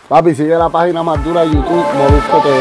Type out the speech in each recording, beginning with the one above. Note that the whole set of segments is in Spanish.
Papi, sigue la página más dura de YouTube, Molusco TV.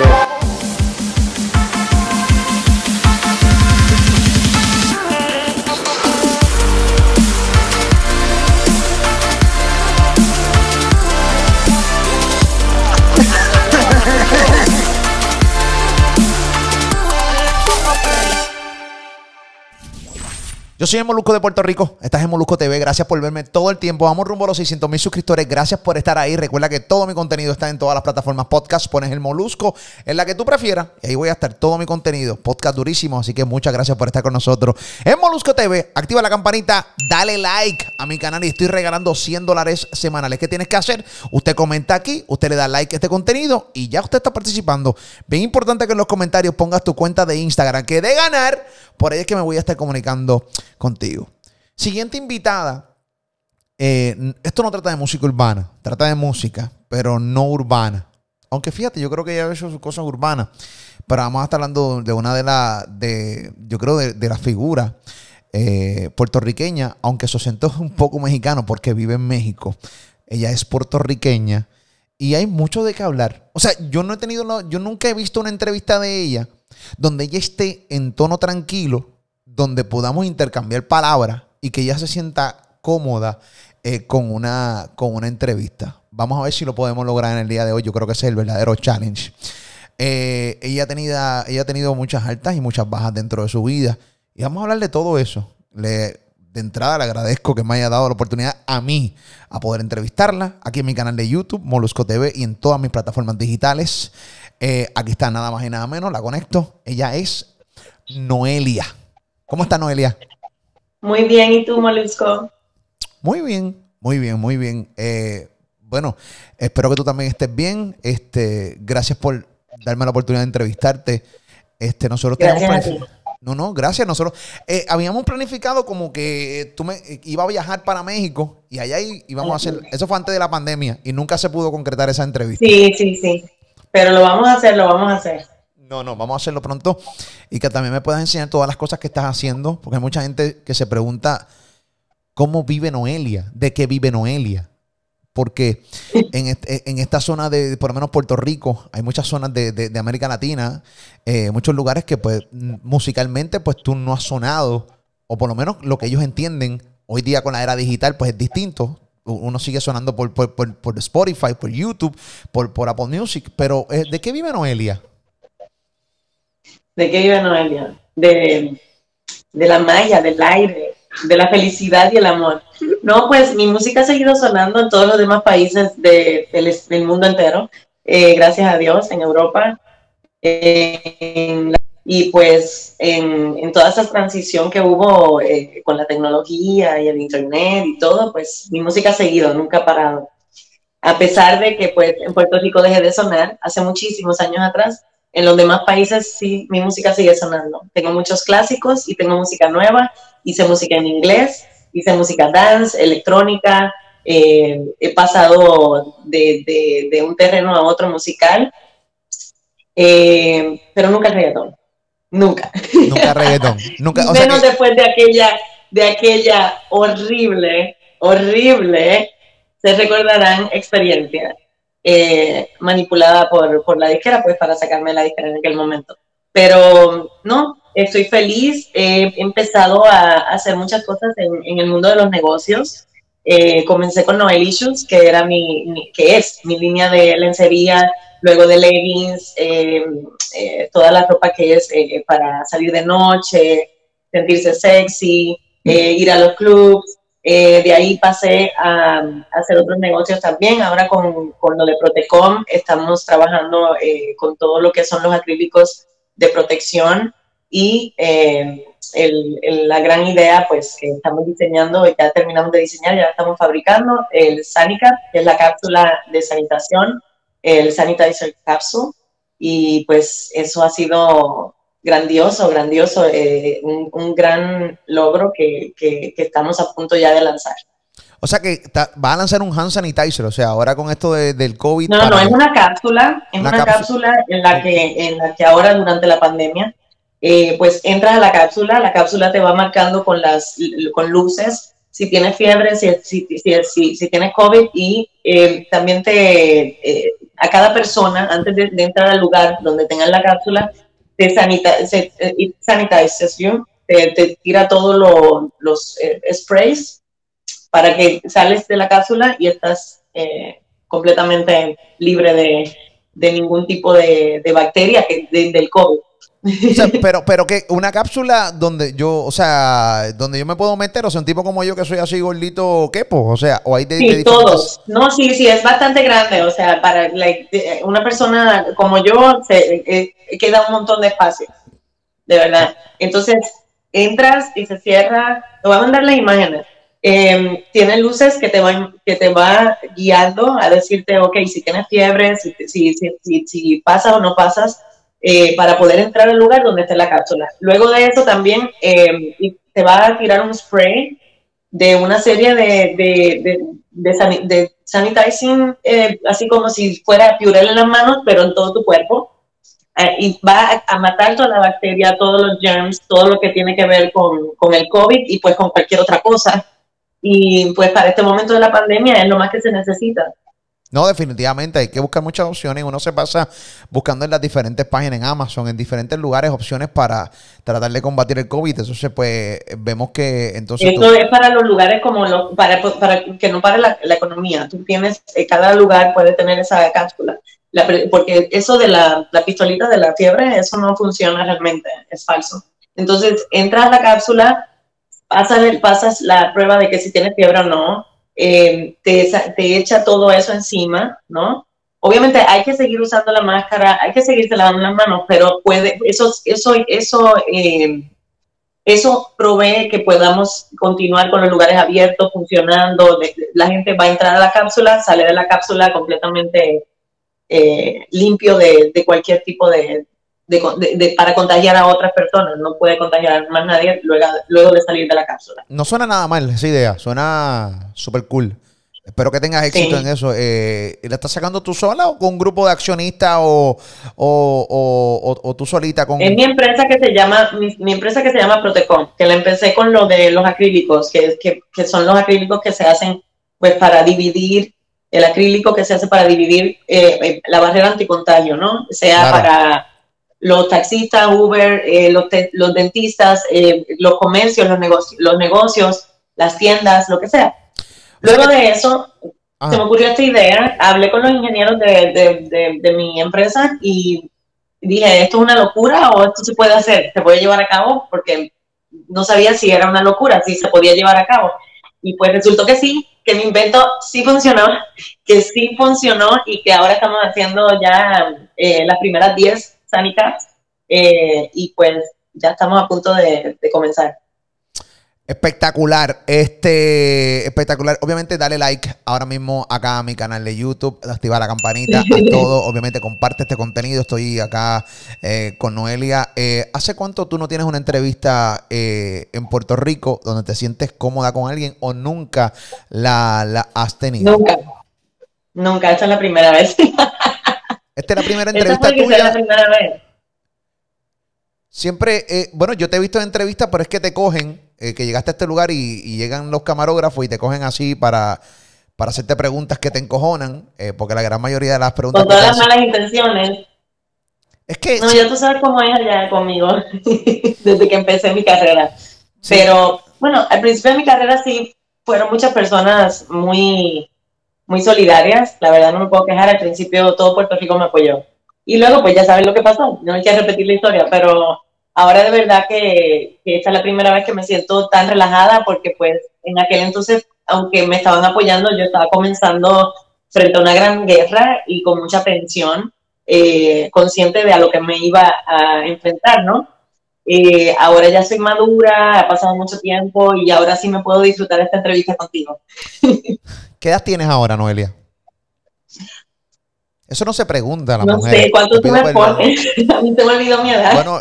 Yo soy el Molusco de Puerto Rico, estás en Molusco TV, gracias por verme todo el tiempo, vamos rumbo a los 600,000 suscriptores, gracias por estar ahí, recuerda que todo mi contenido está en todas las plataformas podcast, pones el Molusco en la que tú prefieras y ahí voy a estar todo mi contenido, podcast durísimo, así que muchas gracias por estar con nosotros. En Molusco TV, activa la campanita, dale like a mi canal y estoy regalando $100 semanales. ¿Qué tienes que hacer? Usted comenta aquí, usted le da like a este contenido y ya usted está participando. Bien importante que en los comentarios pongas tu cuenta de Instagram, que de ganar, por ahí es que me voy a estar comunicando contigo. Siguiente invitada. Esto no trata de música urbana, trata de música, pero no urbana. Aunque fíjate, yo creo que ella ha hecho sus cosas urbanas, pero vamos a estar hablando de una de las, yo creo, de las figuras puertorriqueña, aunque su acento es un poco mexicano porque vive en México. Ella es puertorriqueña y hay mucho de qué hablar. O sea, yo nunca he visto una entrevista de ella donde ella esté en tono tranquilo, donde podamos intercambiar palabras y que ella se sienta cómoda con una entrevista. Vamos a ver si lo podemos lograr en el día de hoy. Yo creo que ese es el verdadero challenge. Ella ha tenido muchas altas y muchas bajas dentro de su vida. Y vamos a hablar de todo eso. De entrada le agradezco que me haya dado la oportunidad a mí a poder entrevistarla aquí en mi canal de YouTube, Molusco TV, y en todas mis plataformas digitales. Aquí está nada más y nada menos, la conecto. Ella es Noelia. ¿Cómo está, Noelia? Muy bien, ¿y tú, Molusco? Muy bien, muy bien, muy bien. Bueno, espero que tú también estés bien. Gracias por darme la oportunidad de entrevistarte. Nosotros Gracias a ti. No, gracias. Nosotros habíamos planificado como que tú iba a viajar para México y allá íbamos a hacer. Eso fue antes de la pandemia y nunca se pudo concretar esa entrevista. Sí. Pero lo vamos a hacer. No, vamos a hacerlo pronto y que también me puedas enseñar todas las cosas que estás haciendo, porque hay mucha gente que se pregunta cómo vive Noelia, de qué vive Noelia, porque en esta zona de, por lo menos Puerto Rico, hay muchas zonas de América Latina, muchos lugares que pues musicalmente pues tú no has sonado, o por lo menos lo que ellos entienden hoy día con la era digital pues es distinto. Uno sigue sonando por Spotify, por YouTube, por Apple Music, pero ¿de qué vive Noelia? ¿De qué vive Noelia? De la magia, del aire, de la felicidad y el amor. No, pues mi música ha seguido sonando en todos los demás países del mundo entero, gracias a Dios, en Europa. Y pues en toda esa transición que hubo con la tecnología y el internet y todo, pues mi música ha seguido, nunca ha parado. A pesar de que pues en Puerto Rico dejé de sonar hace muchísimos años atrás, en los demás países sí, mi música sigue sonando. Tengo muchos clásicos y tengo música nueva. Hice música en inglés, hice música dance, electrónica. He pasado de un terreno a otro musical, pero nunca el reggaetón. Nunca. Nunca reggaetón. Nunca, menos después de aquella horrible, se recordarán, experiencia. Manipulada por la disquera, pues para sacarme la disquera en aquel momento. Pero no, estoy feliz. He empezado a hacer muchas cosas en el mundo de los negocios. Comencé con Noelicious, que es mi línea de lencería, luego de leggings, toda la ropa que es para salir de noche, sentirse sexy, ir a los clubs. De ahí pasé a hacer otros negocios también. Ahora con lo de Protecom estamos trabajando con todo lo que son los acrílicos de protección y la gran idea pues que estamos diseñando, ya terminamos de diseñar, ya estamos fabricando el Sanicap, que es la cápsula de sanitación, el Sanitizer Capsule, y pues eso ha sido grandioso, un gran logro que estamos a punto ya de lanzar. O sea que va a lanzar un hand sanitizer, o sea, ahora con esto del COVID. No, es una cápsula, en la que ahora durante la pandemia, pues entras a la cápsula te va marcando con luces si tienes fiebre, si tienes COVID y también a cada persona, antes de entrar al lugar donde tengan la cápsula, it sanitizes you, te tira todos los sprays para que sales de la cápsula y estás completamente libre de ningún tipo de bacteria del COVID. O sea, pero que una cápsula donde yo, o sea, donde yo me puedo meter, o sea, un tipo como yo que soy así gordito, quepo, o sea, o hay de sí, diferentes... todos. No, sí, es bastante grande, o sea, para una persona como yo queda un montón de espacio, de verdad. Entonces, entras y se cierra, te voy a mandar las imágenes. Tiene luces que te va guiando a decirte, ok, si tienes fiebre, si pasas o no pasas, para poder entrar al lugar donde esté la cápsula. Luego de eso también te va a tirar un spray de una serie de sanitizing, así como si fuera Purell en las manos, pero en todo tu cuerpo. Y va a matar toda la bacteria, todos los germs, todo lo que tiene que ver con el COVID y pues con cualquier otra cosa. Y pues para este momento de la pandemia es lo más que se necesita. No, definitivamente hay que buscar muchas opciones. Uno se pasa buscando en las diferentes páginas, en Amazon, en diferentes lugares, opciones para tratar de combatir el COVID. Entonces, pues, vemos que entonces... Esto es para los lugares como para que no pare la economía. Tú tienes, cada lugar puede tener esa cápsula. Porque eso de la pistolita de la fiebre, eso no funciona realmente, es falso. Entonces, entras a la cápsula, pasas la prueba de que si tienes fiebre o no, te echa todo eso encima, ¿no? Obviamente hay que seguir usando la máscara, hay que seguirse lavando las manos, pero eso provee que podamos continuar con los lugares abiertos, funcionando. La gente va a entrar a la cápsula, sale de la cápsula completamente limpio de cualquier tipo para contagiar a otras personas. No puede contagiar más nadie luego de salir de la cápsula. No suena nada mal esa idea, suena súper cool. Espero que tengas éxito en eso. ¿La estás sacando tú sola o con un grupo de accionistas o tú solita? Es mi empresa que se llama Protecom, que la empecé con lo de los acrílicos, que son los acrílicos que se hacen pues para dividir, el acrílico que se hace para dividir la barrera anticontagio, ¿no? Sea claro, para los taxistas, Uber, los dentistas, los comercios, los negocios, las tiendas, lo que sea. Luego de eso, se me ocurrió esta idea, hablé con los ingenieros de mi empresa y dije, ¿esto es una locura o esto se puede hacer? ¿Se puede llevar a cabo? Porque no sabía si era una locura, si se podía llevar a cabo. Y pues resultó que sí, que mi invento sí funcionó, y que ahora estamos haciendo ya las primeras 10 Sanicaps y pues ya estamos a punto de comenzar. Espectacular, espectacular. Obviamente dale like ahora mismo acá a mi canal de YouTube, activa la campanita, a todo. Obviamente comparte este contenido. Estoy acá con Noelia. ¿Hace cuánto tú no tienes una entrevista en Puerto Rico donde te sientes cómoda con alguien o nunca la has tenido? Nunca, esta es la primera vez. Esta es la primera entrevista tuya. Esta es la primera vez. Siempre, bueno, yo te he visto en entrevistas, pero es que te cogen, que llegaste a este lugar y llegan los camarógrafos y te cogen así para hacerte preguntas que te encojonan, porque la gran mayoría de las preguntas... Con todas las malas intenciones. Es que... No, ya tú sabes cómo es allá conmigo, desde que empecé mi carrera. Sí. Pero, bueno, al principio de mi carrera sí fueron muchas personas muy solidarias. La verdad no me puedo quejar. Al principio todo Puerto Rico me apoyó. Y luego, pues ya sabes lo que pasó. No hay que repetir la historia, pero ahora de verdad que esta es la primera vez que me siento tan relajada porque pues en aquel entonces, aunque me estaban apoyando, yo estaba comenzando frente a una gran guerra y con mucha tensión, consciente de a lo que me iba a enfrentar, ¿no? Ahora ya soy madura, ha pasado mucho tiempo y ahora sí me puedo disfrutar esta entrevista contigo. ¿Qué edad tienes ahora, Noelia? Eso no se pregunta a la mujer. No sé, ¿cuánto tú me pones? A mí se me olvidó mi edad. Bueno,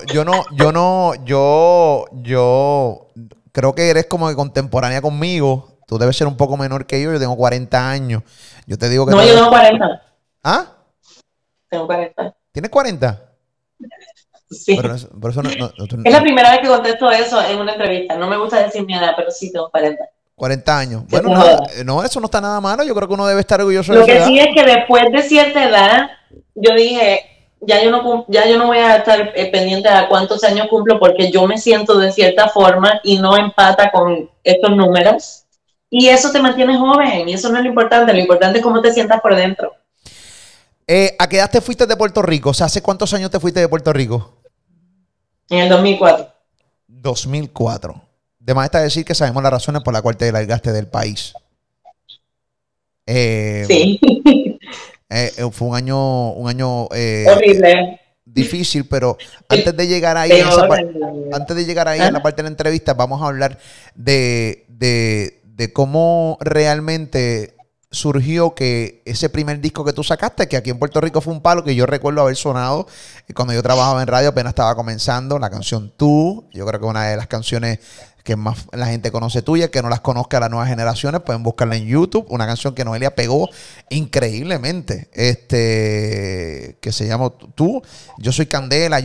yo creo que eres como que contemporánea conmigo. Tú debes ser un poco menor que yo tengo 40 años. Yo te digo que... No, yo tengo 40. ¿Ah? Tengo 40. ¿Tienes 40? Sí. Pero eso no, es la primera vez que contesto eso en una entrevista. No me gusta decir mi edad, pero sí tengo 40. 40 años. Que Bueno, se nada, joda. no, eso no está nada malo. Yo creo que uno debe estar orgulloso de Lo esa que edad. sí es que después de cierta edad, yo dije, ya yo no voy a estar pendiente a cuántos años cumplo porque yo me siento de cierta forma y no empata con estos números. Y eso te mantiene joven y eso no es lo importante es cómo te sientas por dentro. ¿A qué edad te fuiste de Puerto Rico? O sea, ¿hace cuántos años te fuiste de Puerto Rico? En el 2004. 2004. De más está decir que sabemos las razones por las cuales te largaste del país. Sí. Fue un año Horrible. difícil, pero El antes de llegar ahí, peor en la vida. antes de llegar ahí a ¿Ah? la parte de la entrevista, vamos a hablar de cómo realmente surgió que ese primer disco que tú sacaste, que aquí en Puerto Rico fue un palo, que yo recuerdo haber sonado cuando yo trabajaba en radio, apenas estaba comenzando, la canción Tú, yo creo que es una de las canciones que más la gente conoce tuya, que no las conozca las nuevas generaciones, pueden buscarla en YouTube, una canción que Noelia pegó increíblemente, que se llama Tú, yo soy Candela,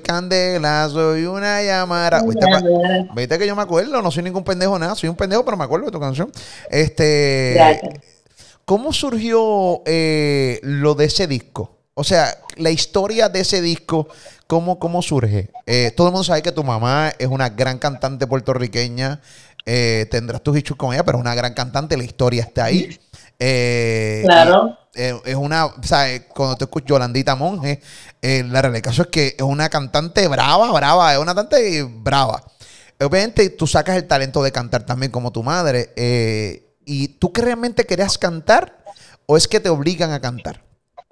soy una llamada. ¿Viste que yo me acuerdo? No soy ningún pendejo nada, soy un pendejo, pero me acuerdo de tu canción. Gracias. ¿Cómo surgió lo de ese disco? O sea, la historia de ese disco, ¿cómo surge? Todo el mundo sabe que tu mamá es una gran cantante puertorriqueña. Tendrás tus issues con ella, pero es una gran cantante. La historia está ahí. Claro. Es una, o sea, cuando te escucho Yolandita Monge, la realidad del caso es que es una cantante brava, es una cantante brava. Obviamente tú sacas el talento de cantar también como tu madre. ¿Y tú que realmente querías cantar o es que te obligan a cantar?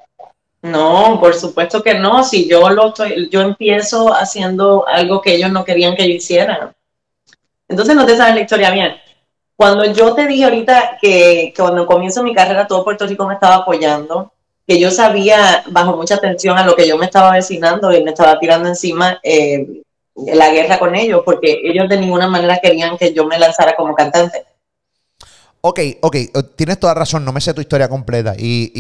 No, por supuesto que no. Si yo empiezo haciendo algo que ellos no querían que yo hiciera. Entonces no te sabes la historia bien. Cuando yo te dije ahorita que cuando comienzo mi carrera todo Puerto Rico me estaba apoyando, que yo sabía bajo mucha tensión a lo que yo me estaba avecinando y me estaba tirando encima la guerra con ellos, porque ellos de ninguna manera querían que yo me lanzara como cantante. Ok, tienes toda razón, no me sé tu historia completa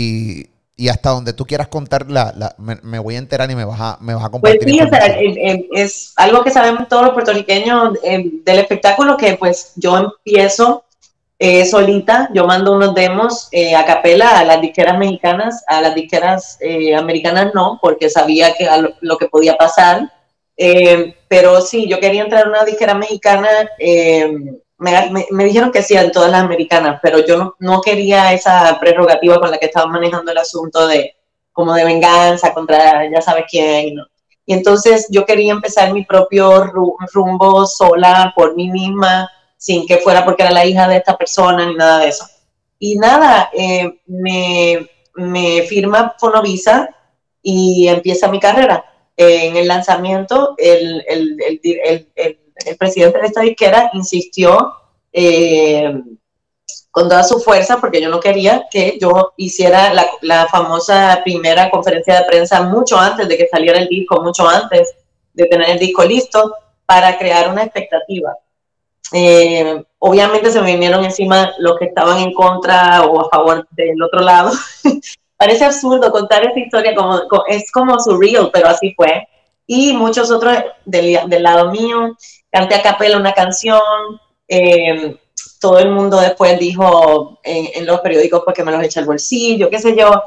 y hasta donde tú quieras contarla, me voy a enterar y me vas a Pues compartir sí, o sea, información. es algo que sabemos todos los puertorriqueños del espectáculo, que pues yo empiezo solita, yo mando unos demos a capela a las disqueras mexicanas, a las disqueras americanas no, porque sabía que lo que podía pasar, pero sí, yo quería entrar a una disquera mexicana, me dijeron que sí en todas las americanas, pero yo no quería esa prerrogativa con la que estaban manejando el asunto de como de venganza contra ya sabes quién, ¿no? Y entonces yo quería empezar mi propio rumbo sola por mí misma, sin que fuera porque era la hija de esta persona ni nada de eso. Y nada, me firma Fonovisa y empieza mi carrera. En el lanzamiento, el presidente de esta disquera insistió con toda su fuerza, porque yo no quería que yo hiciera la famosa primera conferencia de prensa mucho antes de que saliera el disco, mucho antes de tener el disco listo, para crear una expectativa. Obviamente se me vinieron encima los que estaban en contra o a favor del otro lado. Parece absurdo contar esta historia, es como surreal, pero así fue. Y muchos otros del lado mío, canté a capela una canción, todo el mundo después dijo en los periódicos pues que me los eché al bolsillo, qué sé yo.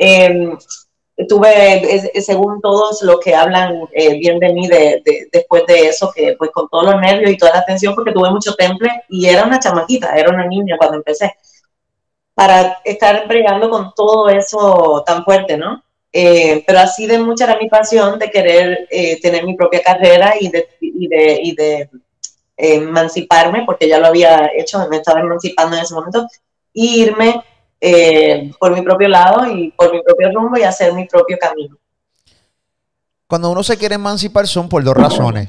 Según todos los que hablan bien de mí después de eso, que pues con todos los nervios y toda la tensión, porque tuve mucho temple y era una chamaquita, era una niña cuando empecé, para estar bregando con todo eso tan fuerte, ¿no? Pero así de mucha era mi pasión de querer tener mi propia carrera y de emanciparme, porque ya lo había hecho, me estaba emancipando en ese momento, y irme por mi propio lado y por mi propio rumbo y hacer mi propio camino. Cuando uno se quiere emancipar son por dos razones.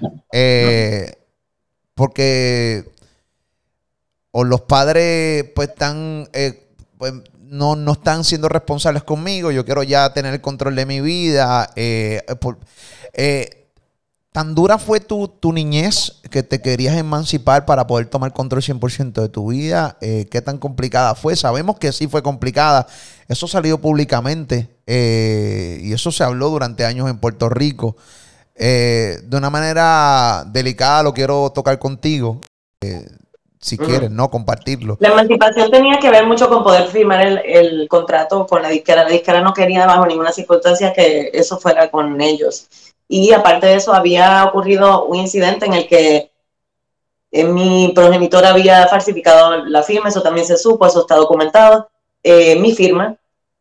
Porque o los padres pues están pues, no están siendo responsables conmigo, yo quiero ya tener el control de mi vida. ¿Tan dura fue tu niñez que te querías emancipar para poder tomar control 100% de tu vida? ¿Qué tan complicada fue? Sabemos que sí fue complicada. Eso salió públicamente y eso se habló durante años en Puerto Rico. De una manera delicada lo quiero tocar contigo. si quieres, ¿no? Compartirlo. La emancipación tenía que ver mucho con poder firmar el contrato con la disquera. La disquera no quería bajo ninguna circunstancia que eso fuera con ellos. Y aparte de eso, había ocurrido un incidente en el que mi progenitor había falsificado la firma, eso también se supo, eso está documentado, mi firma.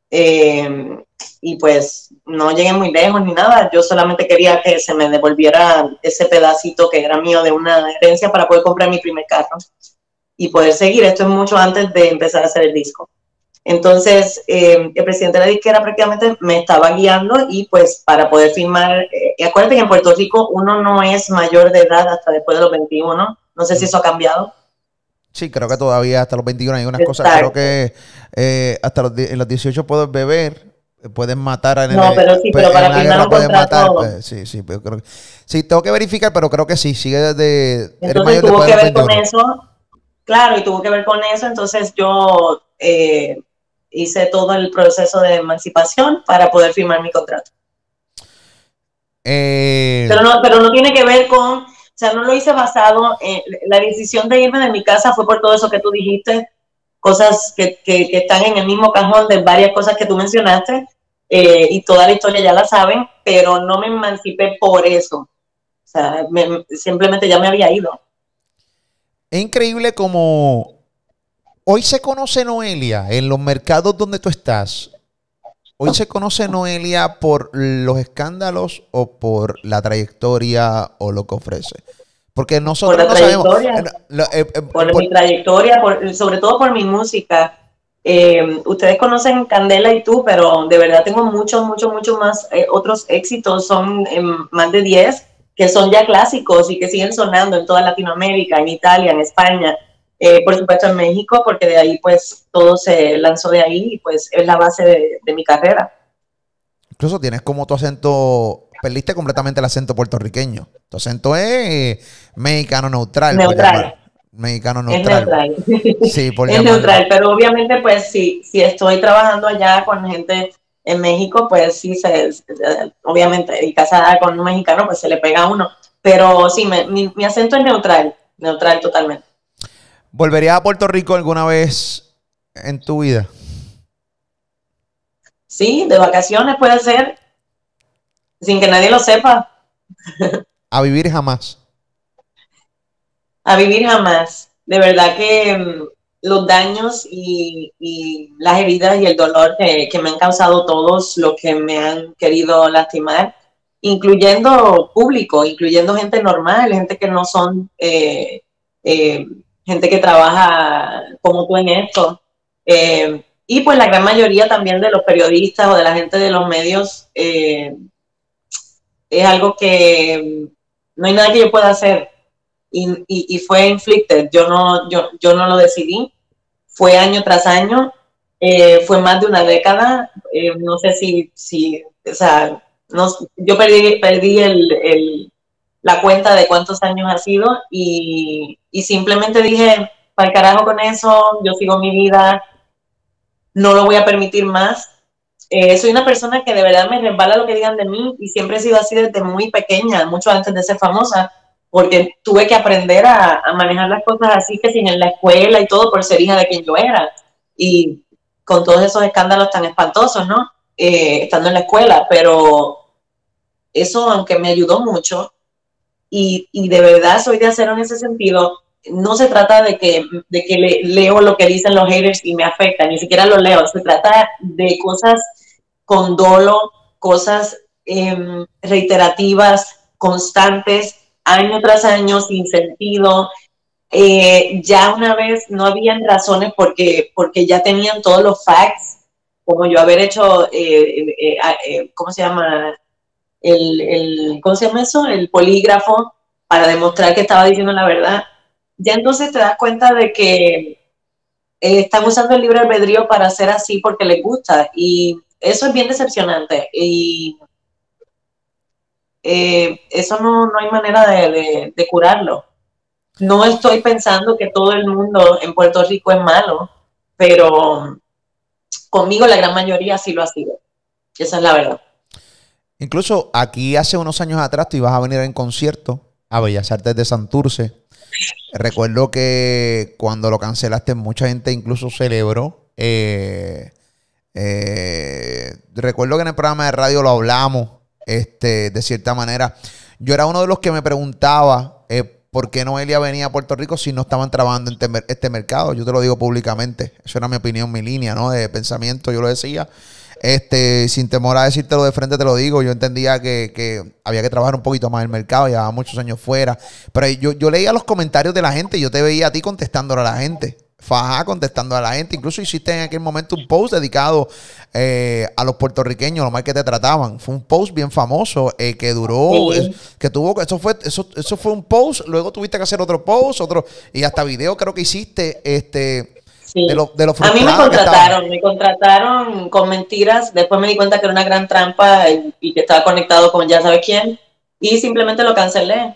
Y pues no llegué muy lejos ni nada, yo solamente quería que se me devolviera ese pedacito que era mío de una herencia para poder comprar mi primer carro y poder seguir. Esto es mucho antes de empezar a hacer el disco. Entonces, el presidente de la disquera prácticamente me estaba guiando y pues para poder firmar, acuérdate que en Puerto Rico uno no es mayor de edad hasta después de los 21, ¿no? No sé si eso ha cambiado. Sí, creo que todavía hasta los 21 hay unas Exacto. cosas, creo que hasta en los 18 puedes beber, pueden matar a No, pero sí, pero para firmar un contrato. pues, sí, pero creo que, sí, tengo que verificar, pero creo que sí, sigue desde... Entonces tuvo que ver con eso, claro, y tuvo que ver con eso, entonces yo hice todo el proceso de emancipación para poder firmar mi contrato. Pero no tiene que ver con, o sea, no lo hice basado en, la decisión de irme de mi casa fue por todo eso que tú dijiste, cosas que están en el mismo cajón de varias cosas que tú mencionaste, y toda la historia ya la saben, pero no me emancipé por eso. O sea, simplemente ya me había ido. Es increíble como hoy se conoce Noelia en los mercados donde tú estás. Hoy se conoce Noelia por los escándalos o por la trayectoria o lo que ofrece. Porque nosotros por la trayectoria, por mi trayectoria, sobre todo por mi música. Ustedes conocen Candela y tú, pero de verdad tengo muchos más otros éxitos, son más de 10 que son ya clásicos y que siguen sonando en toda Latinoamérica, en Italia, en España, por supuesto en México, porque de ahí pues todo se lanzó de ahí y pues es la base de mi carrera. Incluso tienes como tu acento, perdiste completamente el acento puertorriqueño. Tu acento es mexicano neutral. Neutral. Mexicano neutral. Es neutral. Sí, por es neutral, pero obviamente pues si estoy trabajando allá con gente en México, pues sí, obviamente, y casada con un mexicano, pues se le pega a uno. Pero sí, mi acento es neutral totalmente. ¿Volverías a Puerto Rico alguna vez en tu vida? Sí, de vacaciones puede ser, sin que nadie lo sepa. A vivir jamás. A vivir jamás. De verdad que los daños y las heridas y el dolor que me han causado todos los que me han querido lastimar, incluyendo público, incluyendo gente normal, gente que no son, gente que trabaja como tú en esto. Y pues la gran mayoría también de los periodistas o de la gente de los medios, es algo que no hay nada que yo pueda hacer. Y fue inflicted, yo no lo decidí, fue año tras año, fue más de una década, no sé si o sea, no, yo perdí la cuenta de cuántos años ha sido y simplemente dije, para el carajo con eso, yo sigo mi vida, no lo voy a permitir más. Soy una persona que de verdad me resbala lo que digan de mí y siempre he sido así desde muy pequeña, mucho antes de ser famosa, porque tuve que aprender a manejar las cosas así que sin en la escuela y todo por ser hija de quien yo era. Y con todos esos escándalos tan espantosos, ¿no? Estando en la escuela, pero eso, aunque me ayudó mucho, y de verdad soy de acero en ese sentido, no se trata de que leo lo que dicen los haters y me afecta, ni siquiera lo leo, se trata de cosas con dolo, cosas reiterativas, constantes, año tras año, sin sentido. Ya una vez no habían razones porque ya tenían todos los facts, como yo haber hecho, ¿cómo se llama? ¿Cómo se llama eso? El polígrafo para demostrar que estaba diciendo la verdad. Ya entonces te das cuenta de que están usando el libre albedrío para hacer así porque les gusta y eso es bien decepcionante y eso no hay manera de curarlo. No estoy pensando que todo el mundo en Puerto Rico es malo, pero conmigo la gran mayoría sí lo ha sido. Esa es la verdad. Incluso aquí hace unos años atrás tú ibas a venir en concierto a Bellas Artes de Santurce. Recuerdo que cuando lo cancelaste, mucha gente incluso celebró. Recuerdo que en el programa de radio lo hablamos, de cierta manera. Yo era uno de los que me preguntaba por qué Noelia venía a Puerto Rico si no estaban trabajando en este mercado. Yo te lo digo públicamente. Eso era mi opinión, mi línea, ¿no? De pensamiento, yo lo decía. Sin temor a decírtelo de frente, te lo digo. Yo entendía que había que trabajar un poquito más en el mercado. Llevaba muchos años fuera. Pero yo leía los comentarios de la gente y yo te veía a ti contestándole a la gente. Fajá contestando a la gente. Incluso hiciste en aquel momento un post dedicado a los puertorriqueños, lo mal que te trataban. Fue un post bien famoso que duró, Sí. que tuvo, eso fue un post. Luego tuviste que hacer otro post, otro, y hasta video creo que hiciste, Sí. de lo A mí frustrado que estaba. me contrataron con mentiras. Después me di cuenta que era una gran trampa y que estaba conectado con ya sabes quién. Y simplemente lo cancelé.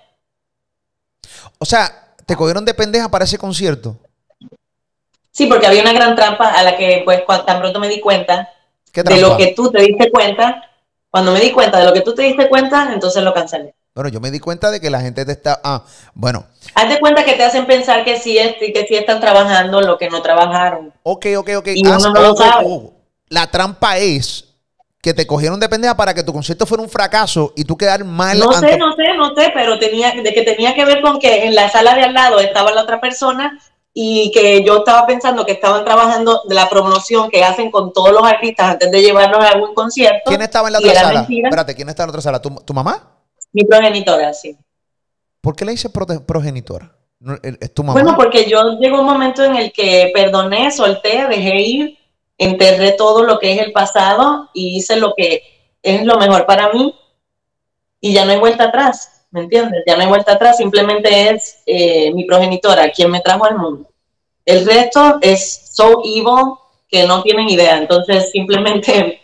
O sea, te cogieron de pendeja para ese concierto. Sí, porque había una gran trampa a la que, pues, tan pronto me di cuenta ¿Qué de lo trampa? que tú te diste cuenta. Cuando me di cuenta de lo que tú te diste cuenta, entonces lo cancelé. Bueno, yo me di cuenta de que la gente te está... bueno. Haz de cuenta que te hacen pensar que sí están trabajando lo que no trabajaron. Ok. Y uno no lo sabe. La trampa es que te cogieron de pendeja para que tu concierto fuera un fracaso y tú quedar mal. No sé, pero tenía que ver con que en la sala de al lado estaba la otra persona y que yo estaba pensando que estaban trabajando de la promoción que hacen con todos los artistas antes de llevarlos a algún concierto. ¿Quién estaba en la Y otra era sala? mentira. Espérate, ¿quién estaba en la otra sala? ¿Tu mamá? Mi progenitora, sí. ¿Por qué le dices progenitora? ¿Es tu mamá? Bueno, porque yo llegó un momento en el que perdoné, solté, dejé ir, enterré todo lo que es el pasado y hice lo que es lo mejor para mí y ya no hay vuelta atrás, ¿me entiendes? Ya no hay vuelta atrás, simplemente es mi progenitora quien me trajo al mundo. El resto es so evil que no tienen idea, entonces simplemente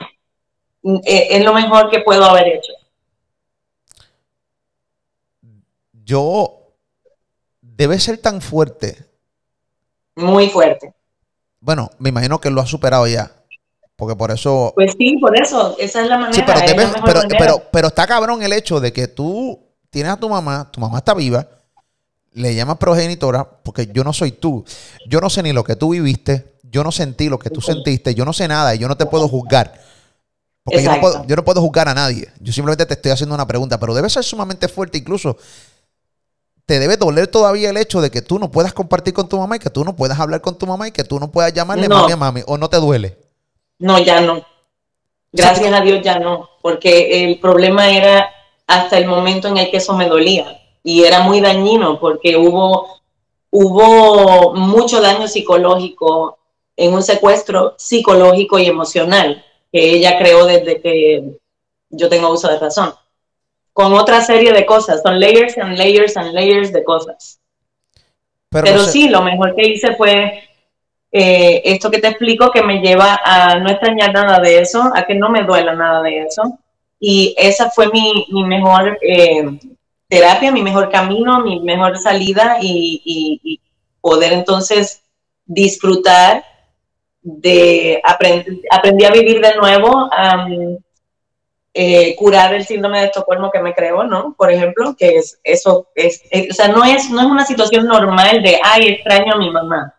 es lo mejor que puedo haber hecho. Debe ser tan fuerte. Muy fuerte. Bueno, me imagino que lo has superado ya. Porque por eso... Pues sí, por eso, esa es la manera, Sí, es la mejor manera. pero está cabrón el hecho de que tú tienes a tu mamá está viva, le llamas progenitora, porque yo no soy tú. Yo no sé ni lo que tú viviste, yo no sentí lo que tú sentiste, yo no sé nada y yo no te puedo juzgar. Porque yo no puedo juzgar a nadie. Yo simplemente te estoy haciendo una pregunta, pero debe ser sumamente fuerte. Incluso te debe doler todavía el hecho de que tú no puedas compartir con tu mamá y que tú no puedas hablar con tu mamá y que tú no puedas llamarle mami a mami, o no te duele. No, ya no. Gracias a Dios ya no, porque el problema era hasta el momento en el que eso me dolía y era muy dañino porque hubo mucho daño psicológico en un secuestro psicológico y emocional que ella creó desde que yo tengo uso de razón, con otra serie de cosas, son layers and layers and layers de cosas. Pero sí, lo mejor que hice fue esto que te explico, que me lleva a no extrañar nada de eso, a que no me duela nada de eso. Y esa fue mi mejor terapia, mi mejor camino, mi mejor salida y poder entonces disfrutar de aprendí a vivir de nuevo, curar el síndrome de Estocolmo que me creó, ¿no? Por ejemplo, que o sea, no es una situación normal de, ay, extraño a mi mamá.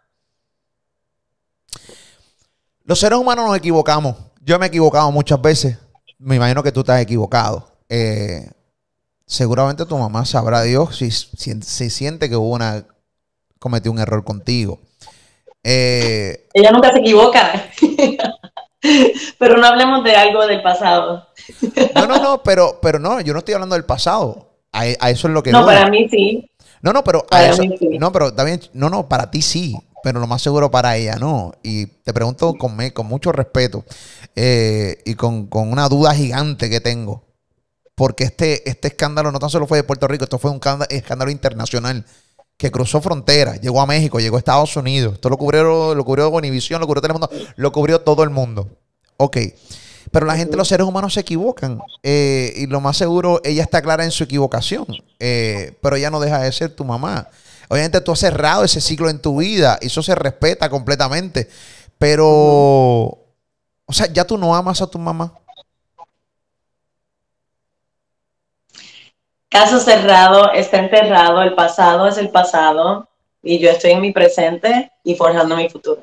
Los seres humanos nos equivocamos. Yo me he equivocado muchas veces. Me imagino que tú te has equivocado. Seguramente tu mamá sabrá Dios si siente que cometió un error contigo. Ella nunca se equivoca. Pero no hablemos de algo del pasado. No, pero no, yo no estoy hablando del pasado. A eso es lo que no, para mí sí. No, pero para eso, mí sí. No, pero también, no, para ti sí, pero lo más seguro para ella no. Y te pregunto con mucho respeto y con una duda gigante que tengo. Porque este escándalo no tan solo fue de Puerto Rico, esto fue un escándalo internacional que cruzó fronteras, llegó a México, llegó a Estados Unidos. Esto lo cubrió Bonivisión, lo cubrió Telemundo, lo cubrió todo el mundo. Ok. Pero la gente, los seres humanos se equivocan y lo más seguro, ella está clara en su equivocación, pero ella no deja de ser tu mamá. Obviamente tú has cerrado ese ciclo en tu vida y eso se respeta completamente, pero, o sea, ya tú no amas a tu mamá. Caso cerrado, está enterrado, el pasado es el pasado y yo estoy en mi presente y forjando mi futuro.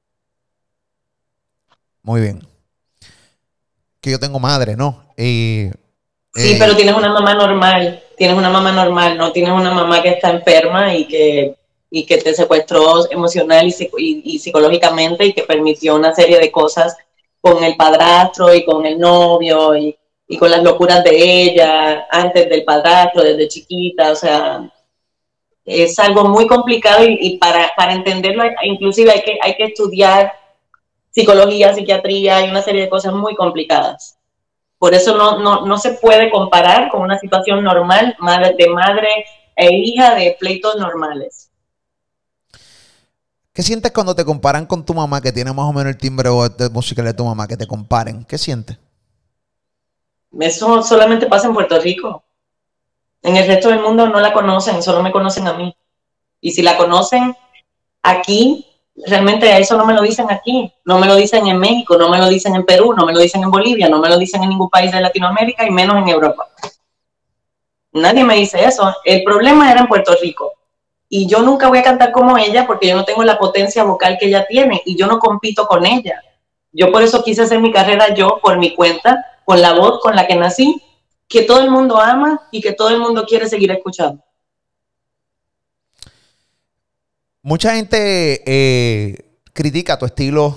Muy bien. Que yo tengo madre, ¿no? Sí, pero tienes una mamá normal, no tienes una mamá que está enferma y que te secuestró emocional y psicológicamente y que permitió una serie de cosas con el padrastro y con el novio y con las locuras de ella antes del padrastro, desde chiquita, o sea, es algo muy complicado y para entenderlo inclusive hay que estudiar psicología, psiquiatría y una serie de cosas muy complicadas. Por eso no se puede comparar con una situación normal de madre e hija de pleitos normales. ¿Qué sientes cuando te comparan con tu mamá, que tiene más o menos el timbre musical de tu mamá, que te comparen? ¿Qué sientes? Eso solamente pasa en Puerto Rico. En el resto del mundo no la conocen, solo me conocen a mí. Y si la conocen aquí, realmente eso no me lo dicen aquí. No me lo dicen en México, no me lo dicen en Perú, no me lo dicen en Bolivia, no me lo dicen en ningún país de Latinoamérica y menos en Europa. Nadie me dice eso. El problema era en Puerto Rico. Y yo nunca voy a cantar como ella porque yo no tengo la potencia vocal que ella tiene y yo no compito con ella. Yo por eso quise hacer mi carrera yo por mi cuenta, con la voz con la que nací, que todo el mundo ama y que todo el mundo quiere seguir escuchando. Mucha gente critica tu estilo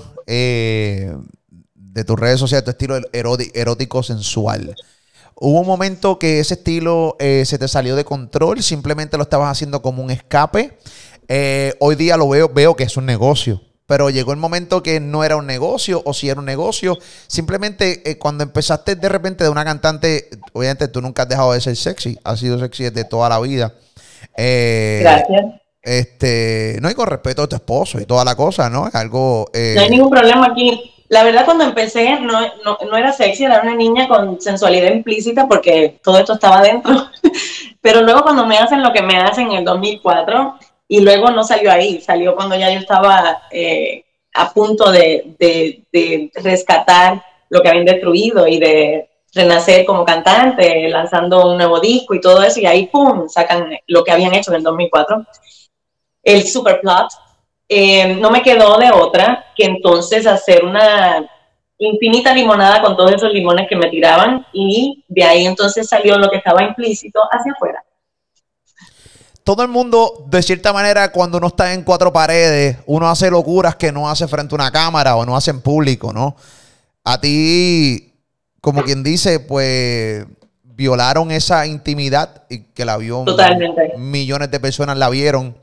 de tus redes sociales, tu estilo erótico sensual. ¿Hubo un momento que ese estilo se te salió de control? ¿Simplemente lo estabas haciendo como un escape? Hoy día veo que es un negocio. Pero llegó el momento que no era un negocio, o si era un negocio. Simplemente cuando empezaste de repente de una cantante, obviamente tú nunca has dejado de ser sexy. Has sido sexy desde toda la vida. Gracias. No, y con respeto a tu esposo y toda la cosa, ¿no? Es algo... No hay ningún problema aquí. La verdad, cuando empecé, no era sexy, era una niña con sensualidad implícita porque todo esto estaba dentro. Pero luego cuando me hacen lo que me hacen en el 2004, y luego no salió ahí, salió cuando ya yo estaba a punto de rescatar lo que habían destruido y de renacer como cantante, lanzando un nuevo disco y todo eso, y ahí, ¡pum!, sacan lo que habían hecho en el 2004. El Superplot. No me quedó de otra que entonces hacer una infinita limonada con todos esos limones que me tiraban y de ahí entonces salió lo que estaba implícito hacia afuera. Todo el mundo, de cierta manera, cuando uno está en cuatro paredes, uno hace locuras que no hace frente a una cámara o no hace en público, ¿no? A ti, como quien dice, pues violaron esa intimidad y que la vio totalmente. Millones de personas la vieron.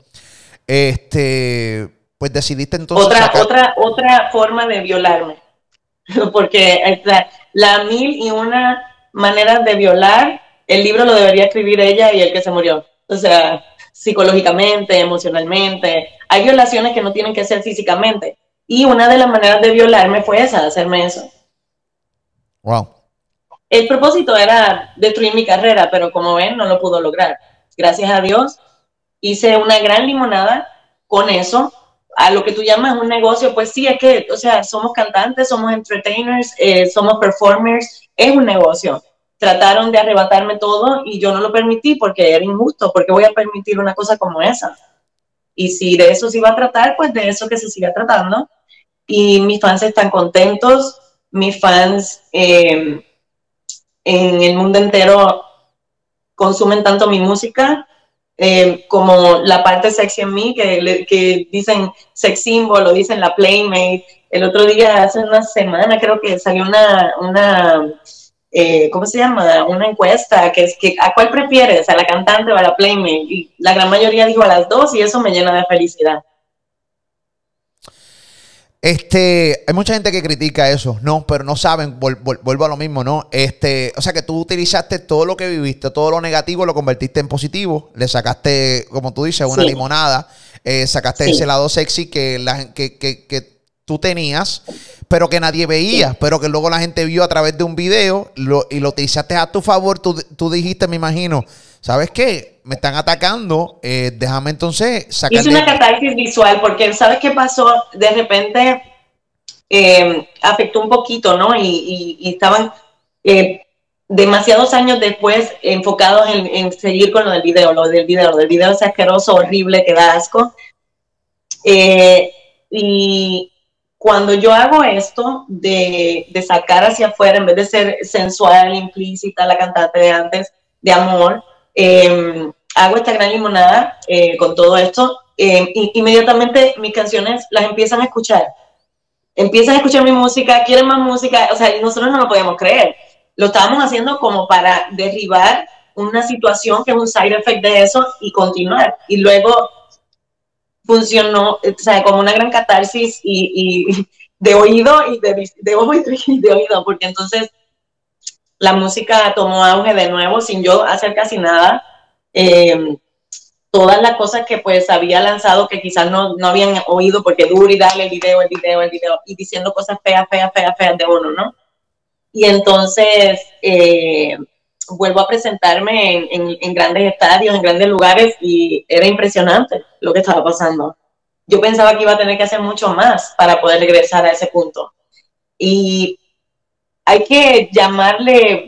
Pues decidiste entonces otra forma de violarme, porque la mil y una maneras de violar, el libro lo debería escribir ella y el que se murió, o sea, psicológicamente, emocionalmente. Hay violaciones que no tienen que ser físicamente y una de las maneras de violarme fue esa, hacerme eso. Wow. El propósito era destruir mi carrera, pero como ven, no lo pudo lograr. Gracias a Dios hice una gran limonada con eso. A lo que tú llamas un negocio, pues sí, es que, o sea, somos cantantes, somos entertainers, somos performers, es un negocio. Trataron de arrebatarme todo y yo no lo permití porque era injusto, porque voy a permitir una cosa como esa. Y si de eso se iba a tratar, pues de eso que se siga tratando. Y mis fans están contentos, mis fans en el mundo entero consumen tanto mi música como la parte sexy en mí, que dicen sex symbol o dicen la playmate. El otro día, hace una semana, creo que salió una ¿cómo se llama? Una encuesta que es que ¿a cuál prefieres? ¿A la cantante o a la playmate? Y la gran mayoría dijo a las dos y eso me llena de felicidad. Hay mucha gente que critica eso, ¿no? Pero no saben, vuelvo a lo mismo, ¿no? O sea que tú utilizaste todo lo que viviste, todo lo negativo, lo convertiste en positivo, le sacaste, como tú dices, una limonada, sacaste ese lado sexy que tú tenías, pero que nadie veía, pero que luego la gente vio a través de un video y lo utilizaste a tu favor. Tú dijiste, me imagino, ¿sabes qué? Me están atacando, déjame entonces sacar. Hice una catarsis visual porque, ¿sabes qué pasó? De repente afectó un poquito, ¿no? Y estaban demasiados años después enfocados en seguir con lo del video es asqueroso, horrible, que da asco. Y cuando yo hago esto de sacar hacia afuera, en vez de ser sensual, implícita, la cantante de antes, de amor, hago esta gran limonada con todo esto, inmediatamente mis canciones las empiezan a escuchar mi música, quieren más música, o sea, nosotros no lo podemos creer. Lo estábamos haciendo como para derribar una situación que es un side effect de eso y continuar. Y luego funcionó, o sea, como una gran catarsis y de oído y de ojo y de oído, porque entonces la música tomó auge de nuevo sin yo hacer casi nada. Todas las cosas que pues había lanzado que quizás no habían oído porque duro y darle el video y diciendo cosas feas de uno, ¿no? Y entonces vuelvo a presentarme en grandes estadios, en grandes lugares y era impresionante lo que estaba pasando. Yo pensaba que iba a tener que hacer mucho más para poder regresar a ese punto. Y hay que llamarle,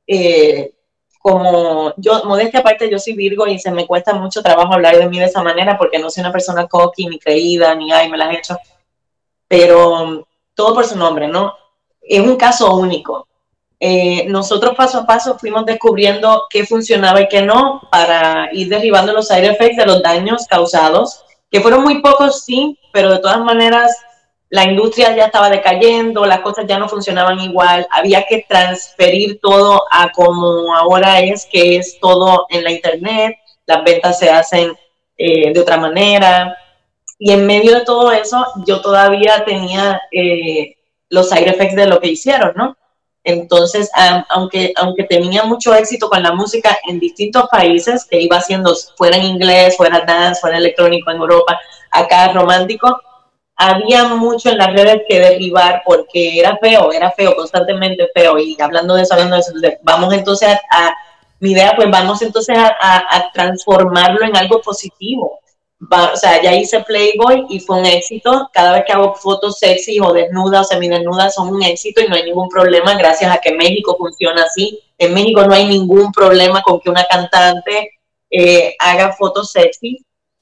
como yo, modestia aparte, yo soy Virgo y se me cuesta mucho trabajo hablar de mí de esa manera porque no soy una persona cocky, ni creída, ni ay, me las he hecho. Pero todo por su nombre, ¿no? Es un caso único. Nosotros paso a paso fuimos descubriendo qué funcionaba y qué no para ir derribando los side effects de los daños causados, que fueron muy pocos, sí, pero de todas maneras la industria ya estaba decayendo, las cosas ya no funcionaban igual, había que transferir todo a como ahora es, que es todo en la internet, las ventas se hacen de otra manera, y en medio de todo eso yo todavía tenía los side effects de lo que hicieron, ¿no? Entonces, aunque tenía mucho éxito con la música en distintos países, que iba haciendo, fuera en inglés, fuera dance, fuera electrónico en Europa, acá romántico, había mucho en las redes que derribar porque era feo, constantemente feo. Y hablando de eso, vamos entonces mi idea, pues vamos entonces a transformarlo en algo positivo. O sea, ya hice Playboy y fue un éxito. Cada vez que hago fotos sexy o desnudas o semidesnudas son un éxito y no hay ningún problema gracias a que México funciona así. En México no hay ningún problema con que una cantante haga fotos sexy.